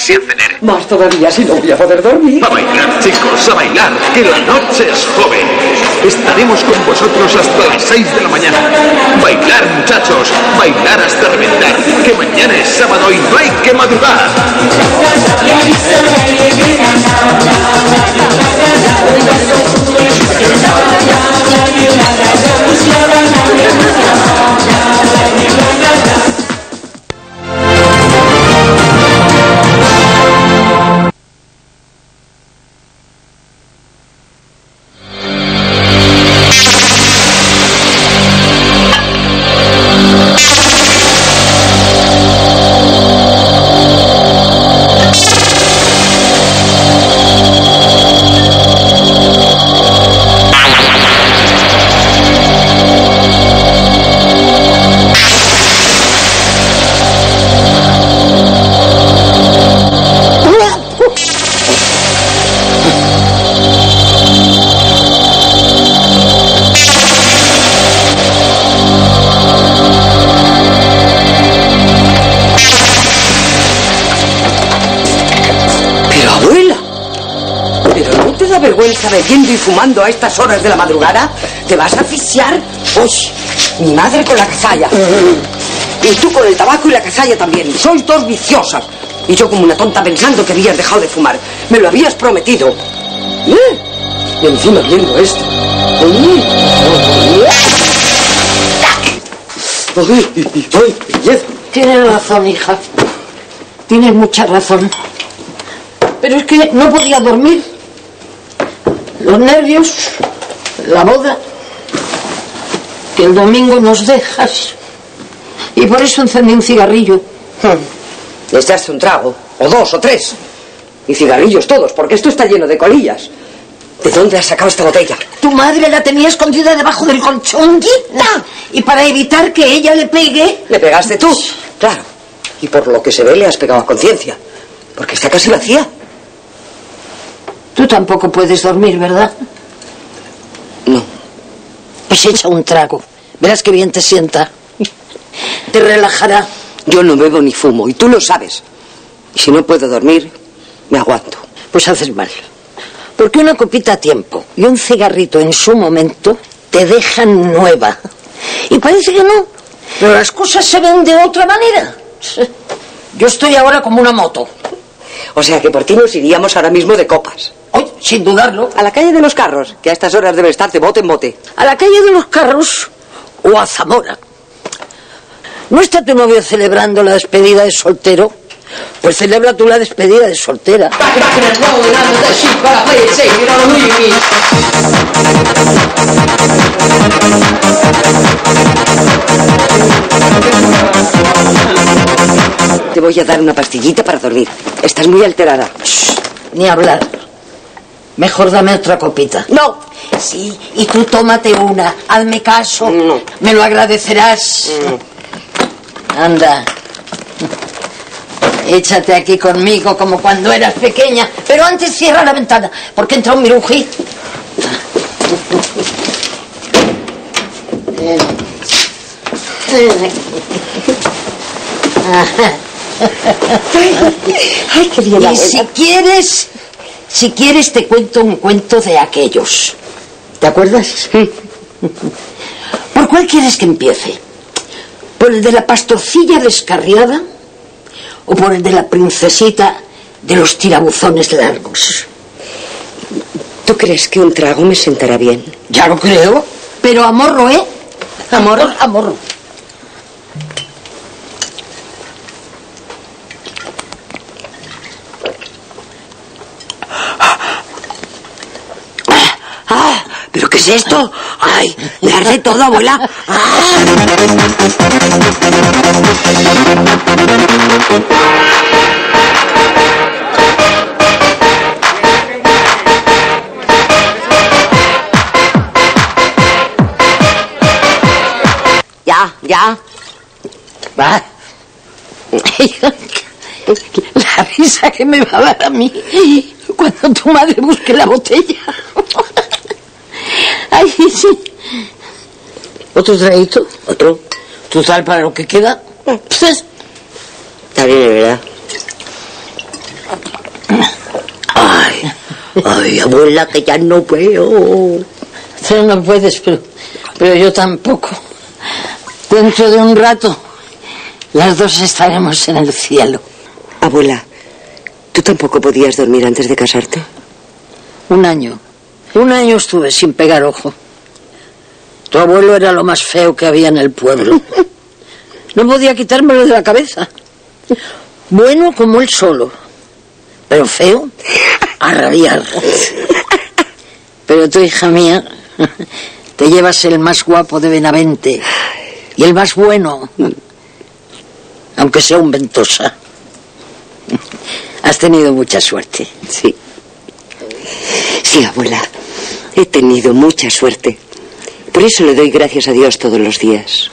se acelere. Más todavía, si no voy a poder dormir. A bailar, chicos, a bailar, que la noche es joven. Estaremos con vosotros hasta las 6 de la mañana. Bailar, muchachos, bailar hasta reventar, que mañana es sábado y no hay que madrugar. Vergüenza bebiendo y fumando a estas horas de la madrugada. ¿Te vas a asfixiar? Uy, mi madre con la cazalla. Y tú con el tabaco y la cazalla también. Sois dos viciosas. Y yo como una tonta pensando que habías dejado de fumar. Me lo habías prometido. Y encima viendo esto. Tienes razón, hija. Tienes mucha razón. Pero es que no podía dormir. Los nervios, la boda, que el domingo nos dejas. Y por eso encendí un cigarrillo. Le echaste un trago, o dos, o tres. Y cigarrillos todos, porque esto está lleno de colillas. ¿De dónde has sacado esta botella? Tu madre la tenía escondida debajo del colchón. ¡Quita! Y para evitar que ella le pegue... ¿Le pegaste tú? Claro. Y por lo que se ve le has pegado a conciencia. Porque está casi vacía. Tú tampoco puedes dormir, ¿verdad? No. Pues echa un trago. Verás qué bien te sienta. Te relajará. Yo no bebo ni fumo, y tú lo sabes. Y si no puedo dormir, me aguanto. Pues haces mal. Porque una copita a tiempo y un cigarrito en su momento te dejan nueva. Y parece que no, pero las cosas se ven de otra manera. Yo estoy ahora como una moto. O sea que por ti nos iríamos ahora mismo de copas. Hoy, sin dudarlo. A la calle de los carros, que a estas horas debe estar de bote en bote. A la calle de los carros o a Zamora. ¿No está tu novio celebrando la despedida de soltero? Pues celebra tú la despedida de soltera. Te voy a dar una pastillita para dormir. Estás muy alterada. Shh, ni hablar. Mejor dame otra copita. No. Sí, y tú tómate una. Hazme caso. No. Me lo agradecerás. Anda. Échate aquí conmigo como cuando eras pequeña. Pero antes cierra la ventana, porque entra un mirují. Ay, qué bien. Y si quieres te cuento un cuento de aquellos. ¿Te acuerdas? ¿Por cuál quieres que empiece? ¿Por el de la pastorcilla descarriada? ¿O por el de la princesita de los tirabuzones largos? ¿Tú crees que un trago me sentará bien? Ya lo creo. Pero a morro, ¿eh? A morro, a morro. ¿Pero qué es esto? ¡Ay! Me arde todo, abuela. Ya. Va. La risa que me va a dar a mí cuando tu madre busque la botella. Ay, sí. ¿Otro traguito? ¿Otro? Total, para lo que queda. Está bien, ¿verdad? Ay, abuela, que ya no veo. Tú no puedes, pero yo tampoco. Dentro de un rato, las dos estaremos en el cielo. Abuela, ¿tú tampoco podías dormir antes de casarte? Un año estuve sin pegar ojo. Tu abuelo era lo más feo que había en el pueblo. No podía quitármelo de la cabeza. Bueno como él solo, pero feo a rabiar. Pero tú, hija mía, te llevas el más guapo de Benavente y el más bueno, aunque sea un Ventosa. Has tenido mucha suerte. Sí. Sí, abuela, he tenido mucha suerte. Por eso le doy gracias a Dios todos los días.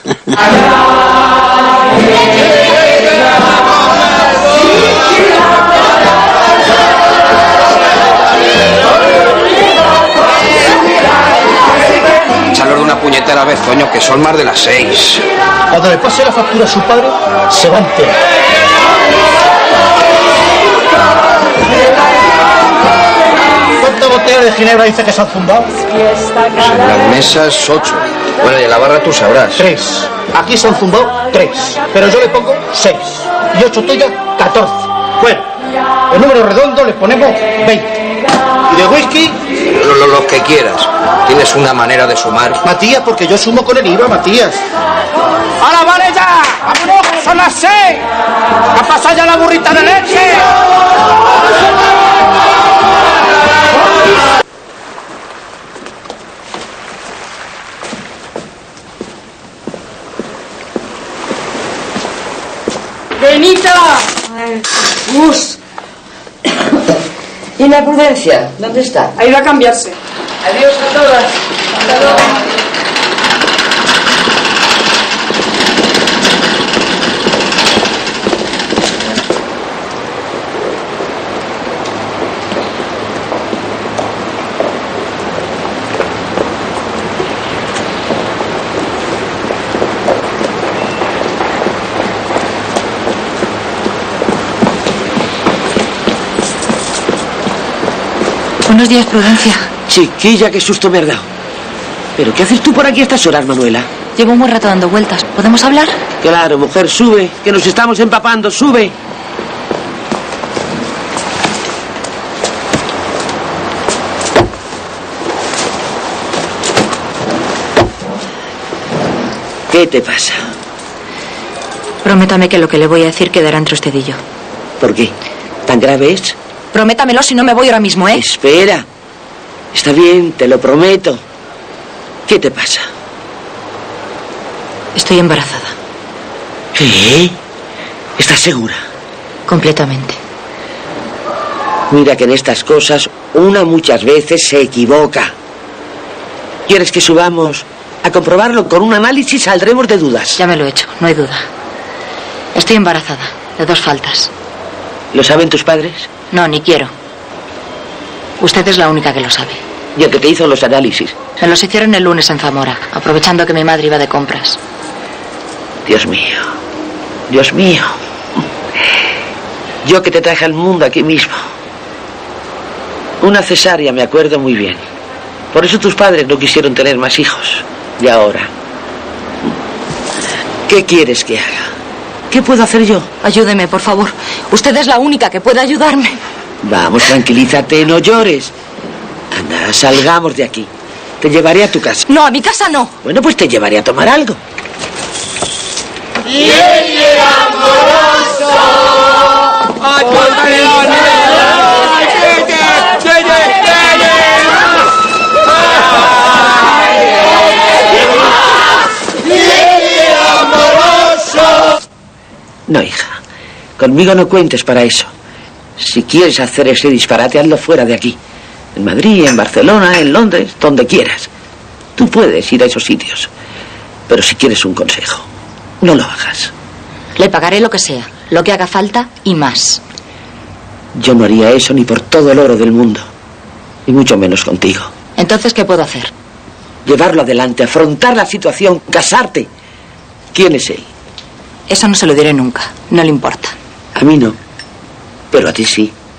Échalo de una puñetera vez, coño, que son más de las 6. Cuando le pase la factura a su padre, se va a enterar. ¿Cuántas botellas de ginebra dice que se han zumbado? Pues en las mesas 8. Bueno, y en la barra tú sabrás. 3. Aquí se han zumbado 3. Pero yo le pongo 6. Y 8 tuyas, 14. Bueno, el número redondo le ponemos 20. ¿Y de whisky? Lo que quieras. Tienes una manera de sumar. Matías, porque yo sumo con el IVA, Matías. ¡Hala, vale ya! ¡Vámonos, que son las 6! ¡Ha pasado ya la burrita de leche! ¡Benita! ¡Gus! ¿Y la Prudencia? ¿Dónde está? Ha ido a cambiarse. Adiós a todas. Hasta luego. Buenos días, Prudencia. Chiquilla, qué susto me has dado. ¿Pero qué haces tú por aquí a estas horas, Manuela? Llevo un buen rato dando vueltas. ¿Podemos hablar? Claro, mujer, sube, que nos estamos empapando, sube. ¿Qué te pasa? Prométame que lo que le voy a decir quedará entre usted y yo. ¿Por qué? ¿Tan grave es? Prométamelo, si no me voy ahora mismo, ¿eh? Espera. Está bien, te lo prometo. ¿Qué te pasa? Estoy embarazada. ¿Qué? ¿Estás segura? Completamente. Mira que en estas cosas una muchas veces se equivoca. ¿Quieres que subamos a comprobarlo? Con un análisis saldremos de dudas. Ya me lo he hecho, no hay duda. Estoy embarazada, de 2 faltas. ¿Lo saben tus padres? No, ni quiero. Usted es la única que lo sabe. ¿Y el que te hizo los análisis? Me los hicieron el lunes en Zamora, aprovechando que mi madre iba de compras. Dios mío. Dios mío. Yo que te traje al mundo aquí mismo. Una cesárea, me acuerdo muy bien. Por eso tus padres no quisieron tener más hijos. Y ahora, ¿qué quieres que haga? ¿Qué puedo hacer yo? Ayúdeme, por favor. Usted es la única que puede ayudarme. Vamos, tranquilízate, no llores. Anda, salgamos de aquí. Te llevaré a tu casa. No, a mi casa no. Bueno, pues te llevaré a tomar algo. No, hija. Conmigo no cuentes para eso. Si quieres hacer ese disparate, hazlo fuera de aquí. En Madrid, en Barcelona, en Londres, donde quieras. Tú puedes ir a esos sitios. Pero si quieres un consejo, no lo hagas. Le pagaré lo que sea, lo que haga falta y más. Yo no haría eso ni por todo el oro del mundo. Y mucho menos contigo. Entonces, ¿qué puedo hacer? Llevarlo adelante, afrontar la situación, casarte. ¿Quién es él? Eso no se lo diré nunca, no le importa. A mí no, pero a ti sí.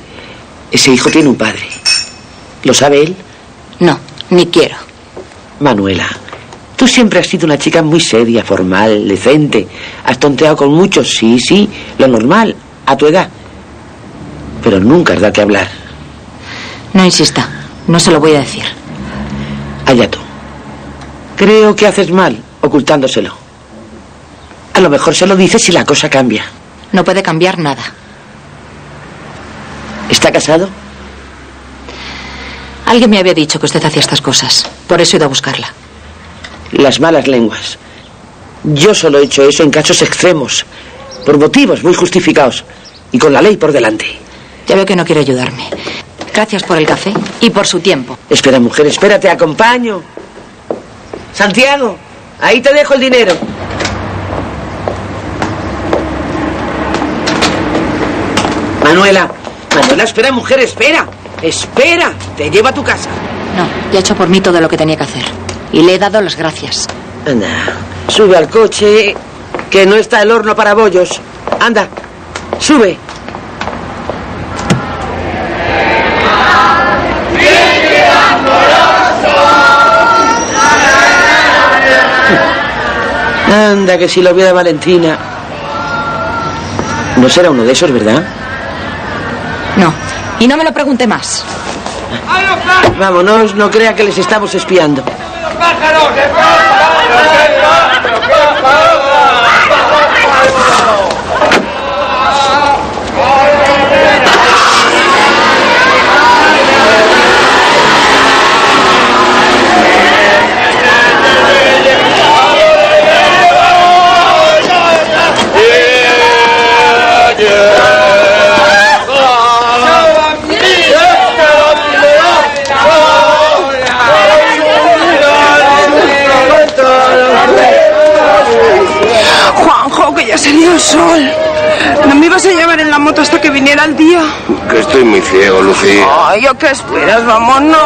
Ese hijo tiene un padre. ¿Lo sabe él? No, ni quiero. Manuela, tú siempre has sido una chica muy seria, formal, decente. Has tonteado con muchos, sí, lo normal, a tu edad. Pero nunca has dado que hablar. No insista, no se lo voy a decir. Allá tú. Creo que haces mal ocultándoselo. A lo mejor se lo dices si la cosa cambia. No puede cambiar nada. ¿Está casado? Alguien me había dicho que usted hacía estas cosas. Por eso he ido a buscarla. Las malas lenguas. Yo solo he hecho eso en casos extremos, por motivos muy justificados y con la ley por delante. Ya veo que no quiere ayudarme. Gracias por el café y por su tiempo. Espera, mujer, espera, te acompaño. Santiago, ahí te dejo el dinero. Manuela, espera, mujer, espera. Espera, te llevo a tu casa. No, ya ha hecho por mí todo lo que tenía que hacer. Y le he dado las gracias. Anda, sube al coche, que no está el horno para bollos. Anda, sube. Anda, que si lo viera Valentina. No será uno de esos, ¿verdad? No, y no me lo pregunte más. Vámonos, no crea que les estamos espiando. Juanjo, que ya salió el sol. ¿No me ibas a llevar en la moto hasta que viniera el día? Que estoy muy ciego, Lucía. Ay, ¿a qué esperas? Vámonos.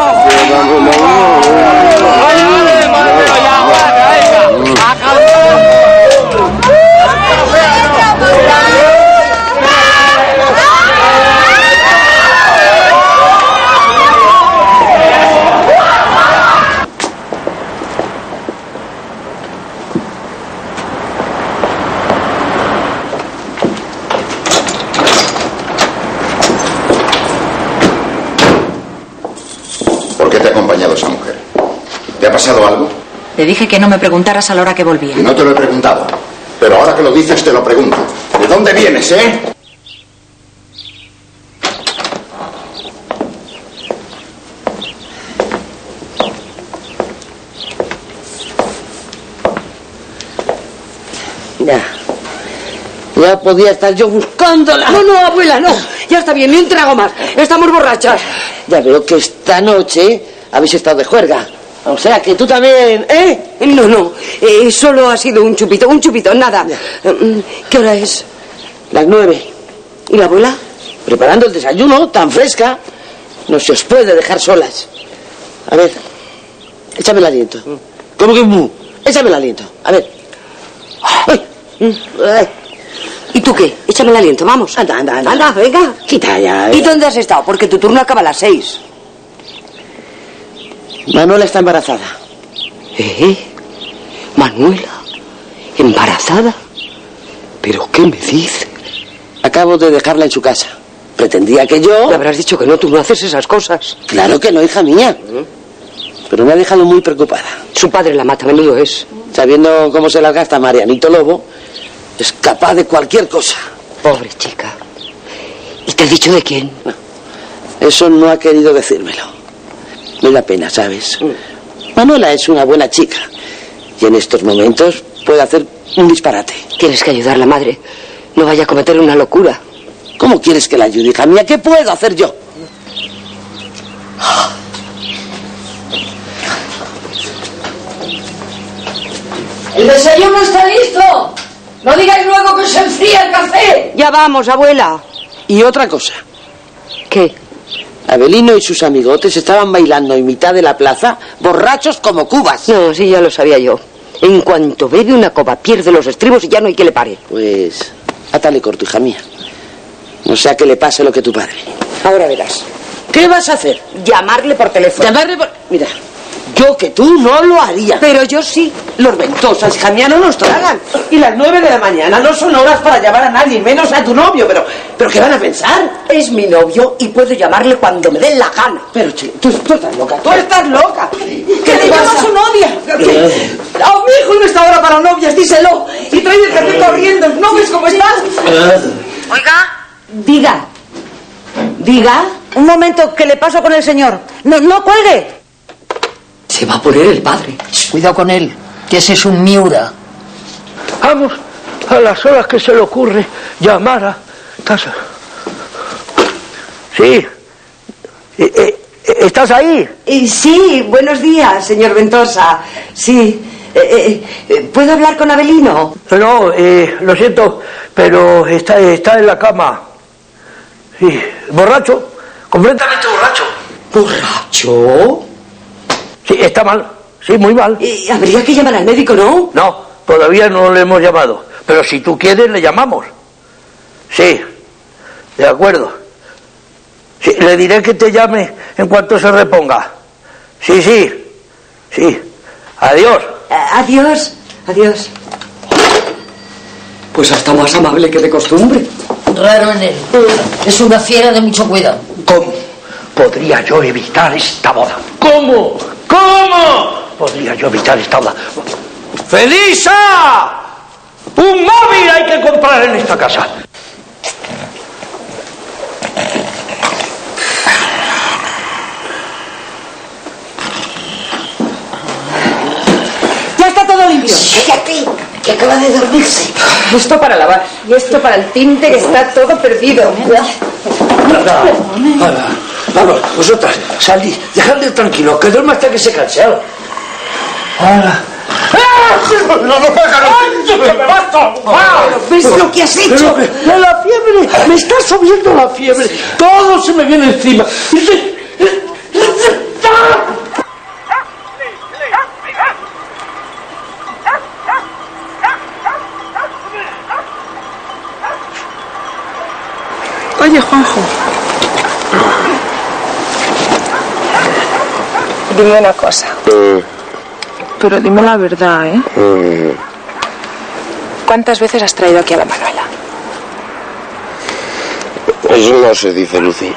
¿Por qué te ha acompañado esa mujer? ¿Te ha pasado algo? Le dije que no me preguntaras a la hora que volvía. Y no te lo he preguntado. Pero ahora que lo dices te lo pregunto. ¿De dónde vienes, eh? Ya podía estar yo buscándola. No, abuela, no. Ya está bien, ni un trago más. Estamos borrachas. Ya veo que esta noche habéis estado de juerga. O sea, que tú también, ¿eh? No. Solo ha sido un chupito, nada. ¿Qué hora es? Las 9. ¿Y la abuela? Preparando el desayuno, tan fresca. No se os puede dejar solas. A ver, échame el aliento. ¿Cómo que mu? Échame el aliento. A ver. ¡Ay! ¿Y tú qué? Échame el aliento, vamos. Anda. Anda, venga. Quita ya. ¿Y dónde has estado? Porque tu turno acaba a las 6. Manuela está embarazada. ¿Manuela? ¿Embarazada? ¿Pero qué me dices? Acabo de dejarla en su casa. Pretendía que yo... Le habrás dicho que no, tú no haces esas cosas. Claro que no, hija mía. Pero me ha dejado muy preocupada. Su padre la mata, menudo es. Sabiendo cómo se la gasta Marianito Lobo, es capaz de cualquier cosa. Pobre chica. ¿Y te he dicho de quién? No, eso no ha querido decírmelo. Me da pena, ¿sabes? Manuela es una buena chica. Y en estos momentos puede hacer un disparate. Tienes que ayudarla, madre. No vaya a cometer una locura. ¿Cómo quieres que la ayude, hija mía? ¿Qué puedo hacer yo? ¡El desayuno está listo! ¡No digáis luego que se enfría el café! Ya vamos, abuela. Y otra cosa. ¿Qué? Abelino y sus amigotes estaban bailando en mitad de la plaza, borrachos como cubas. No, sí, ya lo sabía yo. En cuanto bebe una copa, pierde los estribos y ya no hay que le pare. Pues, átale corto, hija mía. No sea que le pase lo que tu padre. Ahora verás. ¿Qué vas a hacer? Llamarle por teléfono. Llamarle por... Mira, yo que tú no lo haría. Pero yo sí. Los ventosas, hija mía, no nos tragan. Y las 9 de la mañana no son horas para llamar a nadie, menos a tu novio. Pero ¿qué van a pensar? Es mi novio y puedo llamarle cuando me dé la gana. Pero, che, tú estás loca. ¡Tú estás loca! ¿Qué le llamas a su novia? ¡A mi hijo no está ahora para novias! ¡Díselo! Y trae el café corriendo. ¿No ves cómo estás? Oiga. Diga. Un momento, ¿qué le paso con el señor? No cuelgue. Se va a poner el padre. Cuidado con él, que ese es un miura. Vamos a las horas que se le ocurre llamar a casa. Sí. ¿Estás ahí? Sí, buenos días, señor Ventosa. Sí. ¿Puedo hablar con Abelino? No, lo siento, pero está en la cama. Sí, borracho, completamente borracho. ¿Borracho? Sí, está mal, sí, muy mal. Habría que llamar al médico, ¿no? No, todavía no le hemos llamado, pero si tú quieres le llamamos. Sí, de acuerdo. Sí, le diré que te llame en cuanto se reponga. Sí. Adiós. Adiós. Pues hasta más amable que de costumbre. Raro en él. Es una fiera de mucho cuidado. ¿Cómo podría yo evitar esta boda? ¿Cómo podría yo evitar esta boda? ¡Felisa! ¡Un móvil hay que comprar en esta casa! Ya está todo limpio. Fíjate, que acaba de dormirse. Esto para lavar y esto para el tinte, que está todo perdido. Vamos, vosotras, salid, dejadle tranquilo, que duerma hasta que se canse. ¡No, que me basta! ¿Ves lo que has hecho? La fiebre, me está subiendo la fiebre. Todo se me viene encima. Oye, Juanjo. Dime una cosa. Pero dime la verdad, ¿eh? ¿Cuántas veces has traído aquí a la Manuela? Eso no se dice, Lucy.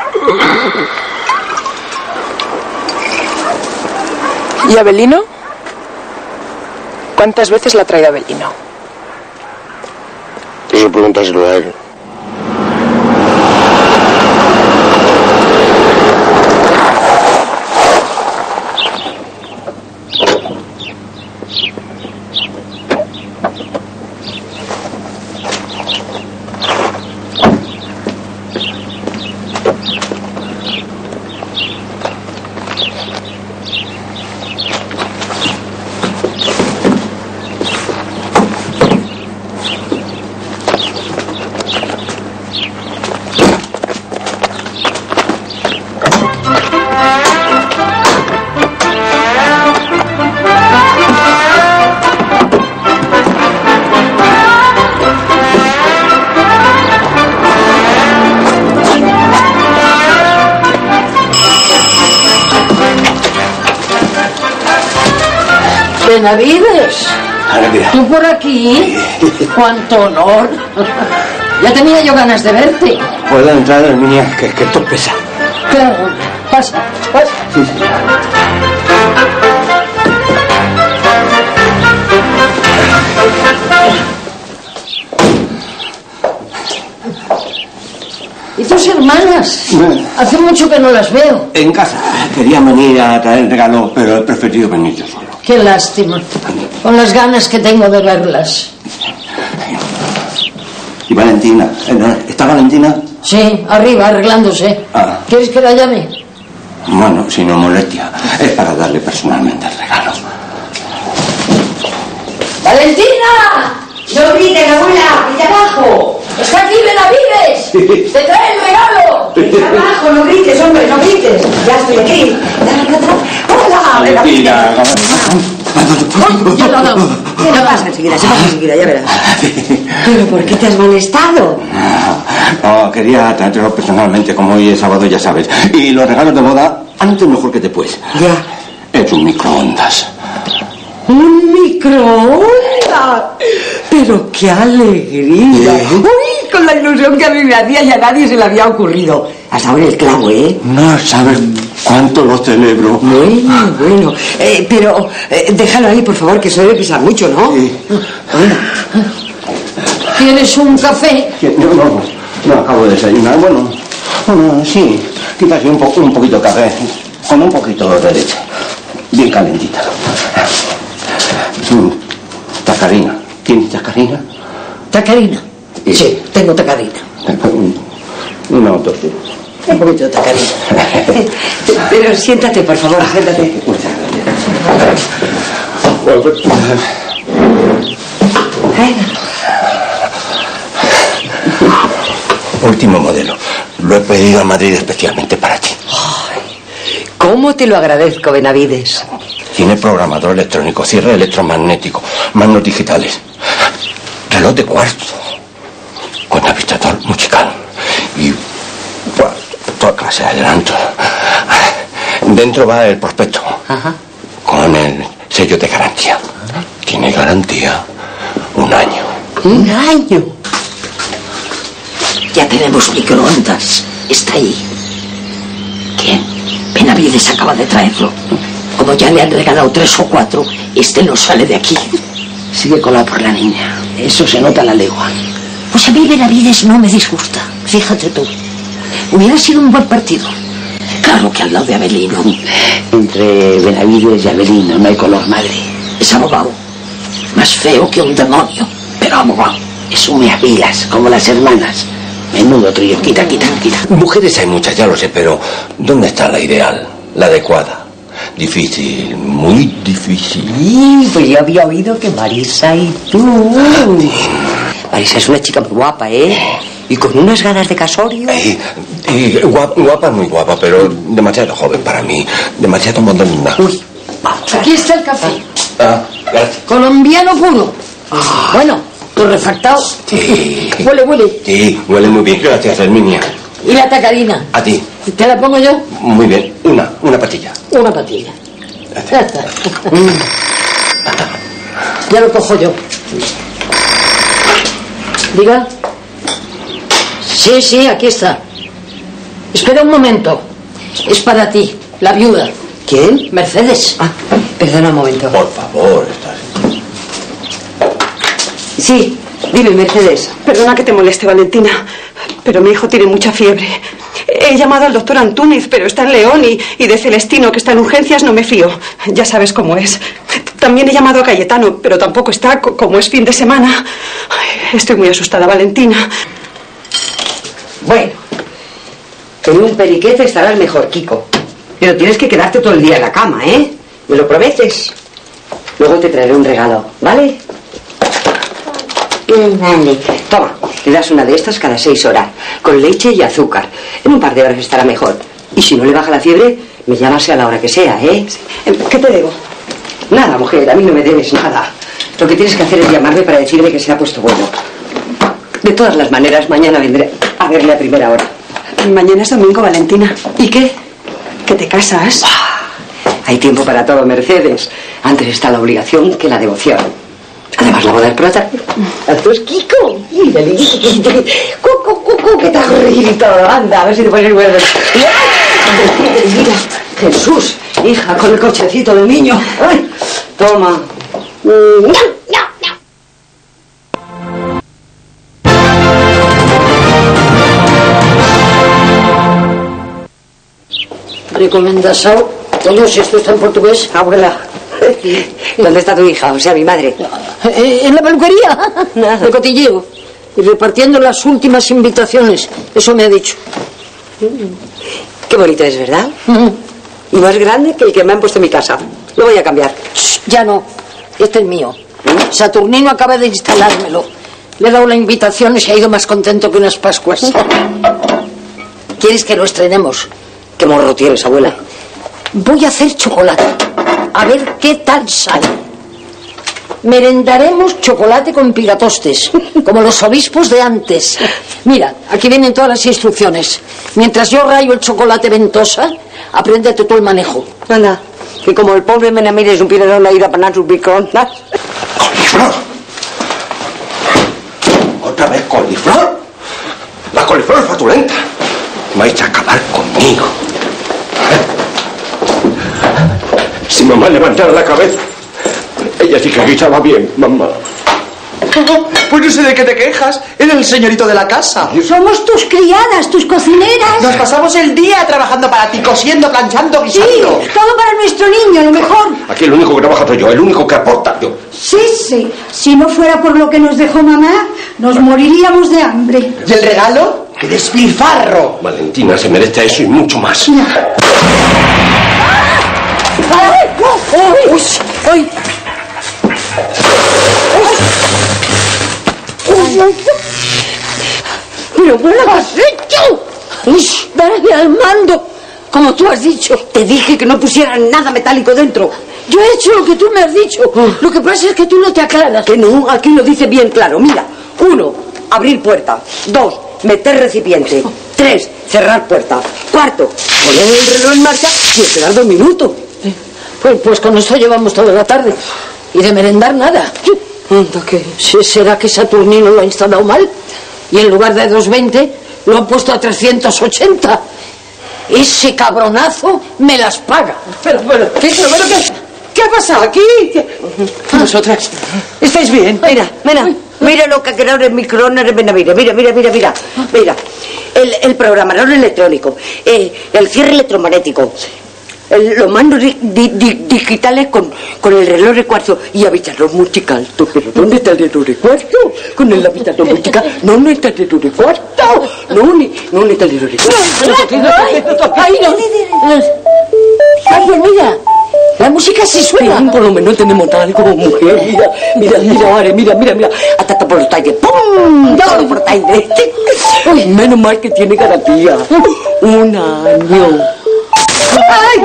¿Y Abelino? ¿Cuántas veces la ha traído Abelino? Eso pregúntaselo a él. Benavides, ¿tú por aquí? ¡Cuánto honor! Ya tenía yo ganas de verte. ¿Puedo entrar, Herminia? Que esto pesa. Claro, pasa. Sí. ¿Y tus hermanas? Bueno. Hace mucho que no las veo. En casa. Querían venir a traer el regalo, pero he preferido venir yo solo. Qué lástima. Con las ganas que tengo de verlas. ¿Y Valentina? ¿Está Valentina? Sí, arriba, arreglándose. Ah. ¿Quieres que la llame? Bueno, si no molestia. Es para darle personalmente el regalo. ¡Valentina! No grites, abuela, que abajo. ¡Está aquí, Benavides! ¡Te trae el regalo! Abajo, no grites, hombre, no grites. Ya estoy aquí. Valentina. Ya lo hago. Se pasa enseguida, ya verás. ¿Pero por qué te has molestado? No, quería traértelo personalmente, como hoy es sábado, ya sabes. Y los regalos de boda, antes mejor que después. Ya. Es un microondas. ¡Un microondas! ¡Pero qué alegría! ¡Uy! Con la ilusión que a mí me hacía y a nadie se le había ocurrido. Has dado en el clavo, ¿eh? No sabes cuánto lo celebro. Bueno. Pero déjalo ahí, por favor, que eso debe pesar mucho, ¿no? Sí. ¿Quieres un café? No, acabo de desayunar. Bueno, sí. Quizás un poquito de café. Con un poquito de leche. Bien calentita. Tacarina. ¿Tienes tacarina? ¿Tacarina? Sí, tengo tacarina. Una o dos. Un poquito de tacarina. Pero siéntate, por favor, siéntate. Muchas gracias. Último modelo. Lo he pedido a Madrid especialmente para ti. ¿Cómo te lo agradezco, Benavides? Tiene programador electrónico, cierre electromagnético, manos digitales, reloj de cuarzo, con administrador musical y toda clase de adelantos. Dentro va el prospecto. Ajá. Con el sello de garantía. Tiene garantía 1 año. ¿Un año? Ya tenemos microondas. Está ahí. ¿Quién? Benavides acaba de traerlo. Como ya le han regalado 3 o 4, este no sale de aquí. Sigue colado por la niña. Eso se nota a la legua. Pues a mí Benavides no me disgusta. Fíjate tú. Hubiera sido un buen partido. Claro que al lado de Avelino. Entre Benavides y Avelino no hay color madre. Es abogado. Más feo que un demonio, pero abogado. Es un meapilas, como las hermanas. Menudo trío. Quita. Mujeres hay muchas, ya lo sé, pero ¿dónde está la ideal? La adecuada. Difícil, muy difícil. Pues yo había oído que Marisa y tú. Marisa es una chica muy guapa, ¿eh? Y con unas ganas de casorio. Y guapa, muy guapa, pero demasiado joven para mí. Demasiado moderna. Uy, aquí está el café. Gracias. Colombiano puro. Bueno, torrefactado. Sí. Huele. Sí, huele muy bien. Gracias, Herminia. ¿Y la tacarina? A ti. ¿Te la pongo yo? Muy bien. Una patilla. Una patilla. Ya lo cojo yo. Diga. Sí, aquí está. Espera un momento. Es para ti, la viuda. ¿Quién? Mercedes. Perdona un momento. Por favor, Sí, dime, Mercedes. Perdona que te moleste, Valentina, pero mi hijo tiene mucha fiebre. He llamado al doctor Antúnez, pero está en León, y de Celestino, que está en urgencias, no me fío. Ya sabes cómo es. También he llamado a Cayetano, pero tampoco está, como es fin de semana. Ay, estoy muy asustada, Valentina. Bueno, en un periquete estarás mejor, Kiko. Pero tienes que quedarte todo el día en la cama, ¿eh? ¿Me lo prometes? Luego te traeré un regalo, ¿vale? Vale. Toma, le das una de estas cada 6 horas, con leche y azúcar. En un par de horas estará mejor. Y si no le baja la fiebre, me llamas a la hora que sea, ¿eh? ¿Qué te debo? Nada, mujer, a mí no me debes nada. Lo que tienes que hacer es llamarme para decirme que se ha puesto bueno. De todas las maneras, mañana vendré a verle a primera hora. Mañana es domingo, Valentina. ¿Y qué? ¿Que te casas? Hay tiempo para todo, Mercedes. Antes está la obligación que la devoción. Además, la boda es pronta. Adiós, Kiko. Mírale. Cucu, que te ha corrido y todo. Anda, a ver si te pones el huevo. Mira, Jesús, hija, con el cochecito del niño. Ay, toma. Recomendación. Coño, si esto está en portugués. Abuela, ¿dónde está tu hija? O sea, mi madre. En la peluquería. De cotilleo. Y repartiendo las últimas invitaciones. Eso me ha dicho. Qué bonito es, ¿verdad? Y más grande que el que me han puesto en mi casa. Lo voy a cambiar. Ya no. Este es mío. Saturnino acaba de instalármelo. Le he dado la invitación y se ha ido más contento que unas Pascuas. ¿Quieres que lo estrenemos? ¿Qué morro tienes, abuela? voy a hacer chocolate. A ver qué tal sale. Merendaremos chocolate con piratostes, como los obispos de antes. Mira, aquí vienen todas las instrucciones. Mientras yo rayo el chocolate ventosa, apréndete tú el manejo. Anda, que como el pobre Menamires supiera dónde ir a panar sus microondas. ¡Coliflor! ¿Otra vez coliflor? La coliflor fatulenta. Vais a acabar conmigo. Si mamá levantara la cabeza, ella sí que guisaba bien, mamá. Pues no sé de qué te quejas. Eres el señorito de la casa. Somos tus criadas, tus cocineras. Nos pasamos el día trabajando para ti, cosiendo, planchando, guisando. Sí, todo para nuestro niño, lo mejor. Aquí el único que trabaja soy yo, el único que aporta yo. Sí. Si no fuera por lo que nos dejó mamá, nos moriríamos de hambre. ¿Y el regalo? ¡Qué despilfarro! Valentina se merece eso y mucho más. ¡Uy! ¿Pero qué lo has hecho? Dale al mando, como tú has dicho. Te dije que no pusieran nada metálico dentro. Yo he hecho lo que tú me has dicho. Lo que pasa es que tú no te aclaras. Que no, aquí lo dice bien claro. Mira, 1, abrir puerta. 2, meter recipiente. 3, cerrar puerta. 4, poner el reloj en marcha y esperar 2 minutos. Pues con esto llevamos toda la tarde. Y de merendar nada. ¿Será que Saturnino lo ha instalado mal? Y en lugar de 220 lo han puesto a 380. Ese cabronazo me las paga. Pero, ¿qué pasa aquí? Vosotras, ¿estáis bien? Mira lo que ha creado el microondas de Benavides. Mira. El programador electrónico, el cierre electromagnético, los mandos digitales con el reloj de cuarzo y habitador musical. ¿Pero dónde está el reloj de cuarzo? Con el habitador musical. No está el reloj de cuarzo. No está el reloj de cuarzo. Ay, mira. La música sí suena. Por lo menos tenemos tal como mujer. Mira, Are, mira. Hasta por los talles. ¡Pum! Todo por talles. Menos mal que tiene garantía. 1 año. ¡Ay!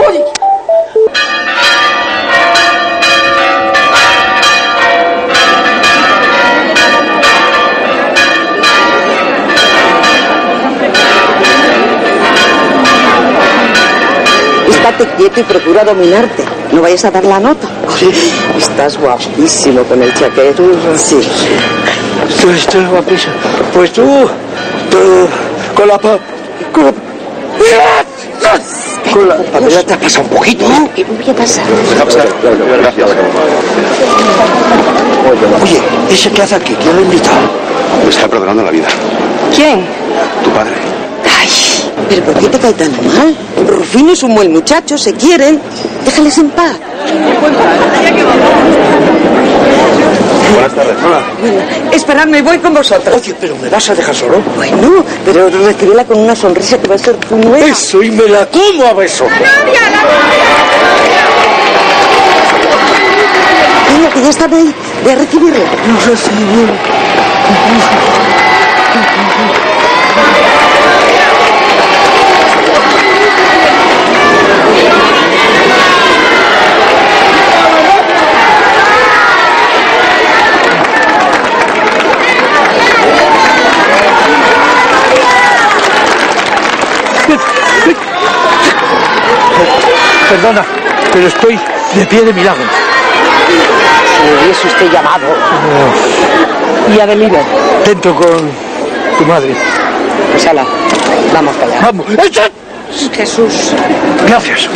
Estate quieto y procura dominarte. No vayas a dar la nota. Estás guapísimo con el chaquet. Sí. Tú estás guapísimo. Pues tú con la papelera te has pasado un poquito. No, ¿qué voy a pasar? Oye, ¿ese qué hace aquí? ¿Quién lo ha invitado? Me está perdonando la vida. ¿Quién? Tu padre. Ay, ¿pero por qué te cae tan mal? Rufino es un buen muchacho, se quieren. Déjales en paz. Buenas tardes. Hola. Esperadme, voy con vosotros. Oye, ¿pero me vas a dejar solo? Bueno, pero recibíla con una sonrisa que va a ser tu nueva. Eso, y me la como a besos. Mira, que ya están ahí. Ve a recibirla. No recibir. Perdona, pero estoy de pie de milagro. Si hubiese usted llamado. ¿Y Adelina? Dentro con tu madre. Pues ala, vamos para allá. Vamos. Jesús. Gracias.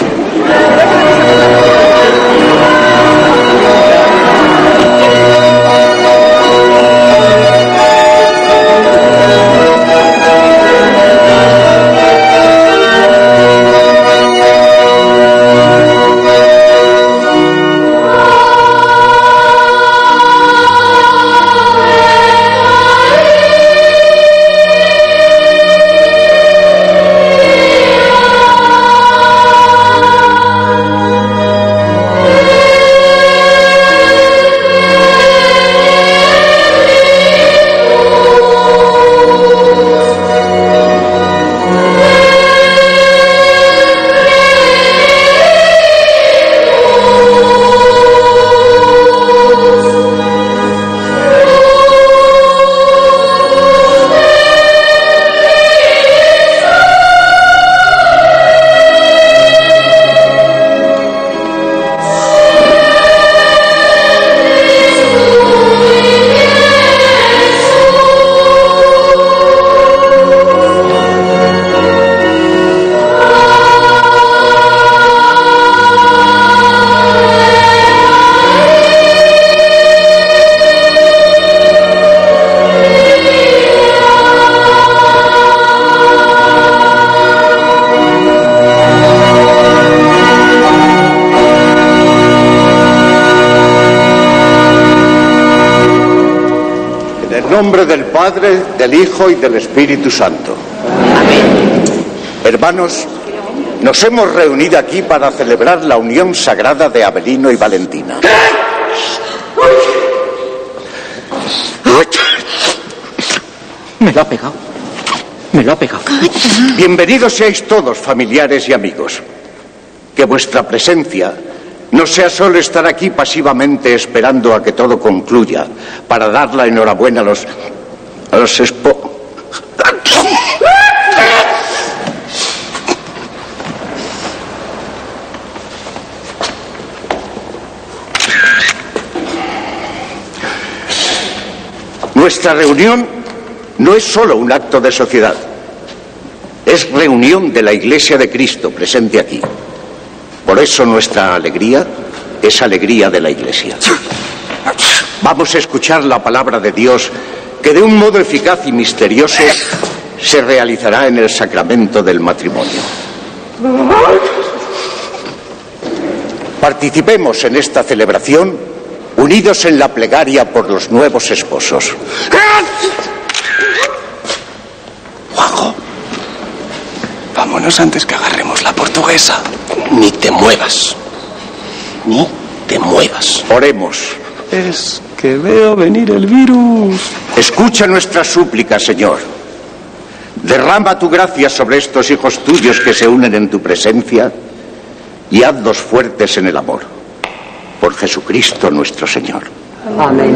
nombre del Padre, del Hijo y del Espíritu Santo. Amén. Hermanos, nos hemos reunido aquí para celebrar la unión sagrada de Avelino y Valentina. Me lo ha pegado. Me lo ha pegado. Bienvenidos seáis todos, familiares y amigos. Que vuestra presencia no sea solo estar aquí pasivamente esperando a que todo concluya para dar la enhorabuena a los Nuestra reunión no es solo un acto de sociedad, es reunión de la Iglesia de Cristo presente aquí. Por eso nuestra alegría es alegría de la Iglesia. Vamos a escuchar la palabra de Dios que de un modo eficaz y misterioso se realizará en el sacramento del matrimonio. Participemos en esta celebración unidos en la plegaria por los nuevos esposos. Juanjo, vámonos antes que agarremos la portuguesa. Ni te muevas. Ni te muevas. Oremos. Es que veo venir el virus. Escucha nuestra súplica, Señor. Derrama tu gracia sobre estos hijos tuyos que se unen en tu presencia y hazlos fuertes en el amor. Por Jesucristo nuestro Señor. Amén.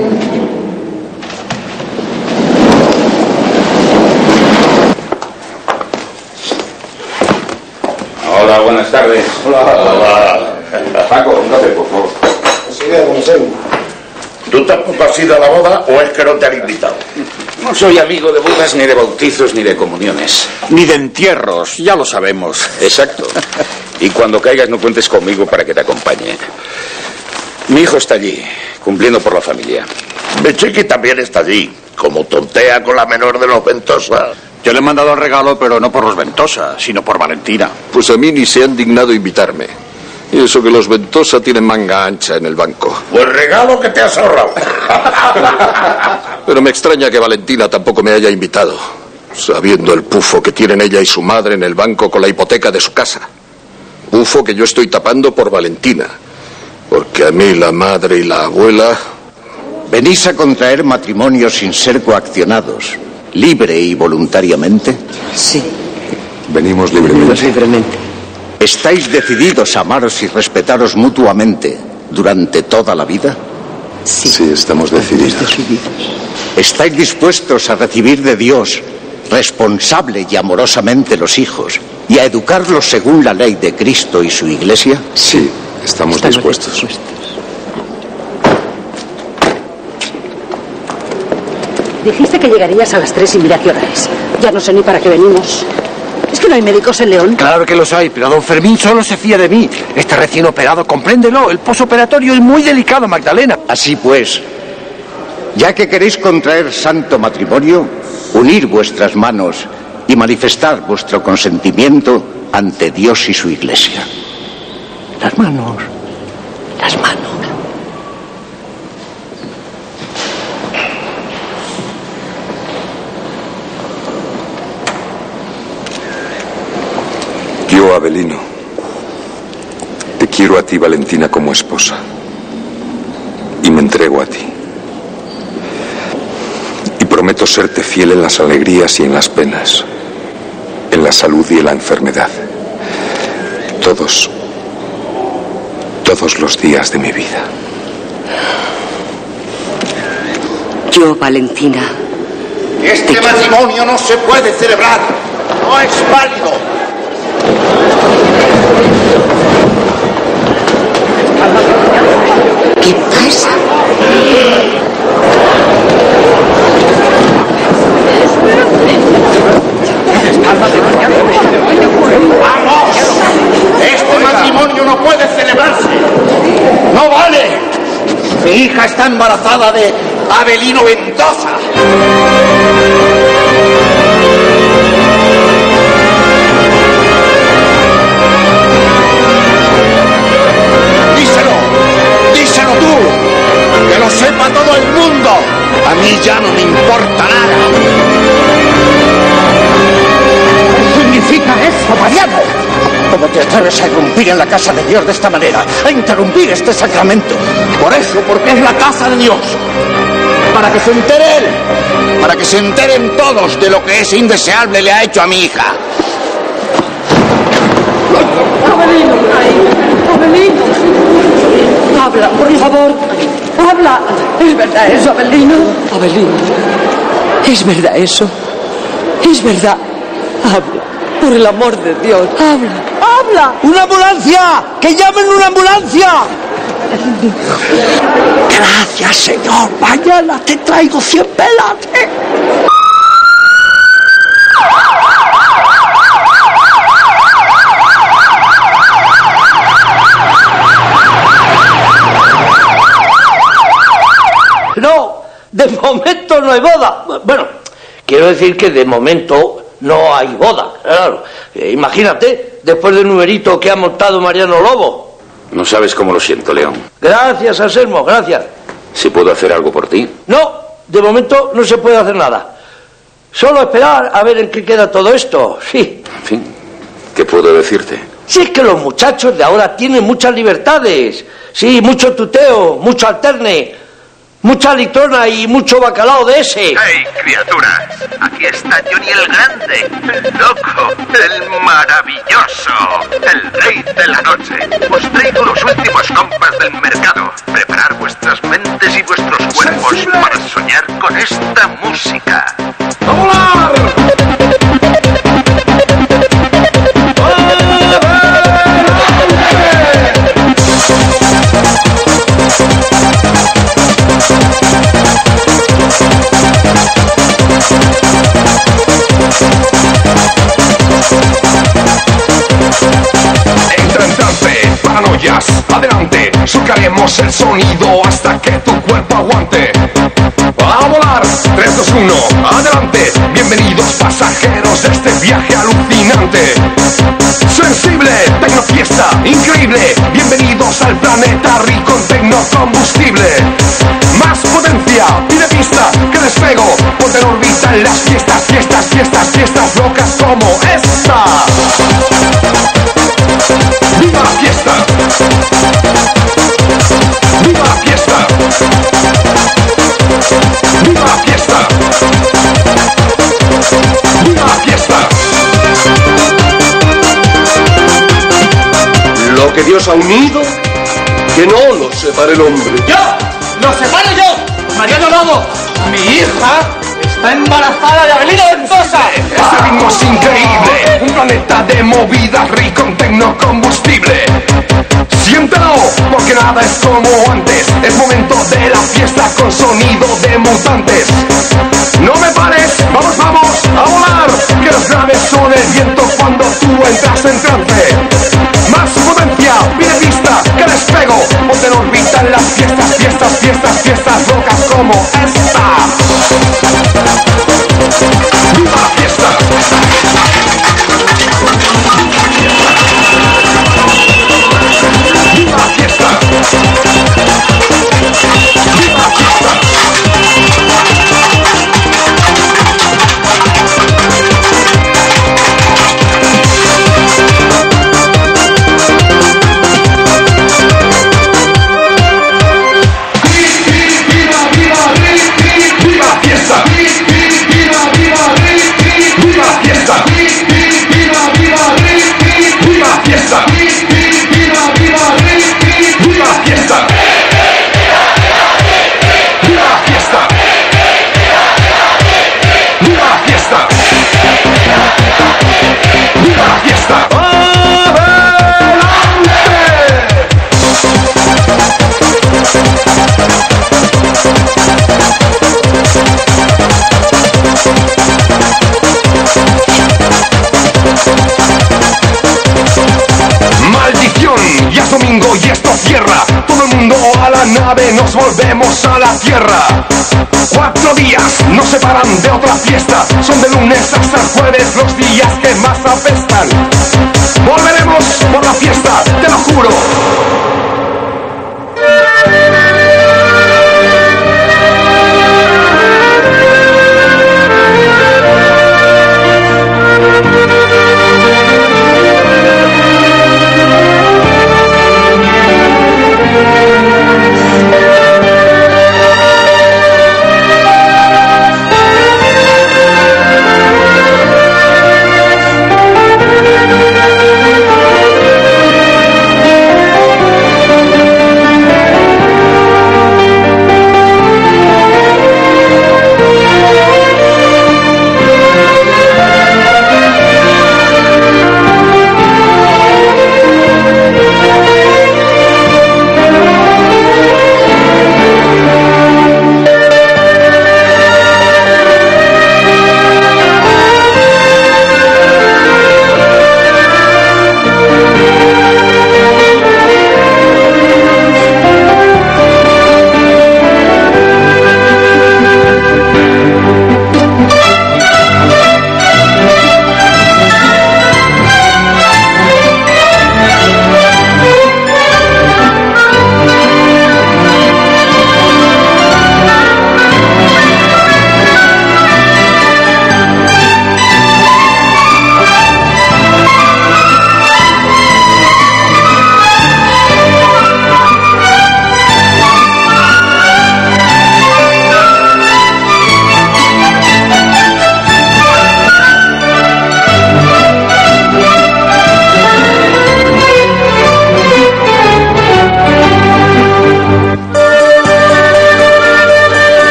Hola, buenas tardes. Hola. Paco, un café, por favor. ¿Tú tampoco has ido a la boda o es que no te han invitado? No soy amigo de bodas, ni de bautizos, ni de comuniones. Ni de entierros, ya lo sabemos. Exacto. Y cuando caigas no cuentes conmigo para que te acompañe. Mi hijo está allí, cumpliendo por la familia. Mi chiqui también está allí, como tontea con la menor de los Ventosa. Yo le he mandado el regalo, pero no por los Ventosa, sino por Valentina. Pues a mí ni se han dignado invitarme. Y eso que los Ventosa tienen manga ancha en el banco. Pues regalo que te has ahorrado. Pero me extraña que Valentina tampoco me haya invitado, sabiendo el pufo que tienen ella y su madre en el banco con la hipoteca de su casa. Pufo que yo estoy tapando por Valentina. Porque a mí la madre y la abuela... ¿Venís a contraer matrimonio sin ser coaccionados, libre y voluntariamente? Sí. Venimos libremente. ¿Estáis decididos a amaros y respetaros mutuamente durante toda la vida? Sí, estamos decididos. ¿Estáis dispuestos a recibir de Dios responsable y amorosamente los hijos y a educarlos según la ley de Cristo y su Iglesia? Sí, estamos dispuestos. Dijiste que llegarías a las 3 y mira qué hora es. Ya no sé ni para qué venimos. ¿Es que no hay médicos en León? Claro que los hay, pero don Fermín solo se fía de mí. Está recién operado, compréndelo. El posoperatorio es muy delicado, Magdalena. Así pues, ya que queréis contraer santo matrimonio, unir vuestras manos y manifestar vuestro consentimiento ante Dios y su Iglesia. Las manos. Las manos. Yo, Avelino, te quiero a ti, Valentina, como esposa. Y me entrego a ti. Y prometo serte fiel en las alegrías y en las penas, en la salud y en la enfermedad. Todos los días de mi vida. Yo, Valentina. Este matrimonio no se puede celebrar. No es válido. ¿Qué pasa? ¡Vamos! Este matrimonio no puede celebrarse. ¡No vale! Mi hija está embarazada de Avelino Ventosa. Díselo tú, que lo sepa todo el mundo. A mí ya no me importa. ¿Cómo te atreves a irrumpir en la casa de Dios de esta manera? A interrumpir este sacramento. Por eso, porque es la casa de Dios. Para que se entere él. Para que se enteren todos de lo que ese indeseable le ha hecho a mi hija. Abelino, Abelino. Habla, por favor. Habla. ¿Es verdad eso, Abelino? Abelino. ¿Es verdad eso? ¿Es verdad? Habla. Por el amor de Dios. Habla. Habla. ¡Una ambulancia! ¡Que llamen una ambulancia! Gracias, señor. Mañana te traigo 100 pelas. No, de momento no hay boda. Bueno, quiero decir que de momento no hay boda, claro. Imagínate, después del numerito que ha montado Mariano Lobo. No sabes cómo lo siento, León. Gracias, Anselmo, gracias. Si puedo hacer algo por ti. No, de momento no se puede hacer nada. Solo esperar a ver en qué queda todo esto, sí. En fin, ¿qué puedo decirte? Sí, es que los muchachos de ahora tienen muchas libertades. Sí, mucho tuteo, mucho alterne, mucha litrona y mucho bacalao de ese. ¡Hey, criatura! Aquí está Johnny el Grande, el loco, el maravilloso, el rey de la noche. Os traigo los últimos compas del mercado. Preparar vuestras mentes y vuestros cuerpos para soñar con esta música. ¡A volar! Paranoias, adelante, surcaremos el sonido hasta que tu cuerpo aguante. A volar, 3, 2, 1, adelante, bienvenidos pasajeros de este viaje alucinante. Sensible, tecnofiesta, increíble, bienvenidos al planeta rico en tecnocombustible. Más potencia, pide pista, que despego, ponte en órbita en las fiestas, fiestas, fiestas, fiestas locas como esta. ¡Viva la fiesta! ¡Viva la fiesta! ¡Viva la fiesta! ¡Viva la fiesta! Lo que Dios ha unido, que no lo separe el hombre. ¡Yo! ¡Lo separo yo! ¡Mariano Lobo! ¡Mi hija! ¡Está embarazada de Abelino Ventosa! Este ritmo es increíble, un planeta de movidas rico en tecnocombustible. Siéntelo, porque nada es como antes. Es momento de la fiesta con sonido de mutantes. No me pares, vamos, vamos a volar, que los graves son el viento cuando tú entras en trance. Más potencia, pide pista, que despego, ponte en órbita en las fiestas, fiestas, fiestas, fiestas locas como esta. ¡Viva la fiesta! ¡Viva la fiesta! ¡Viva la fiesta! Y esto cierra, todo el mundo a la nave, nos volvemos a la tierra. 4 días nos separan de otra fiesta, son de lunes hasta el jueves los días que más apestan. Volveremos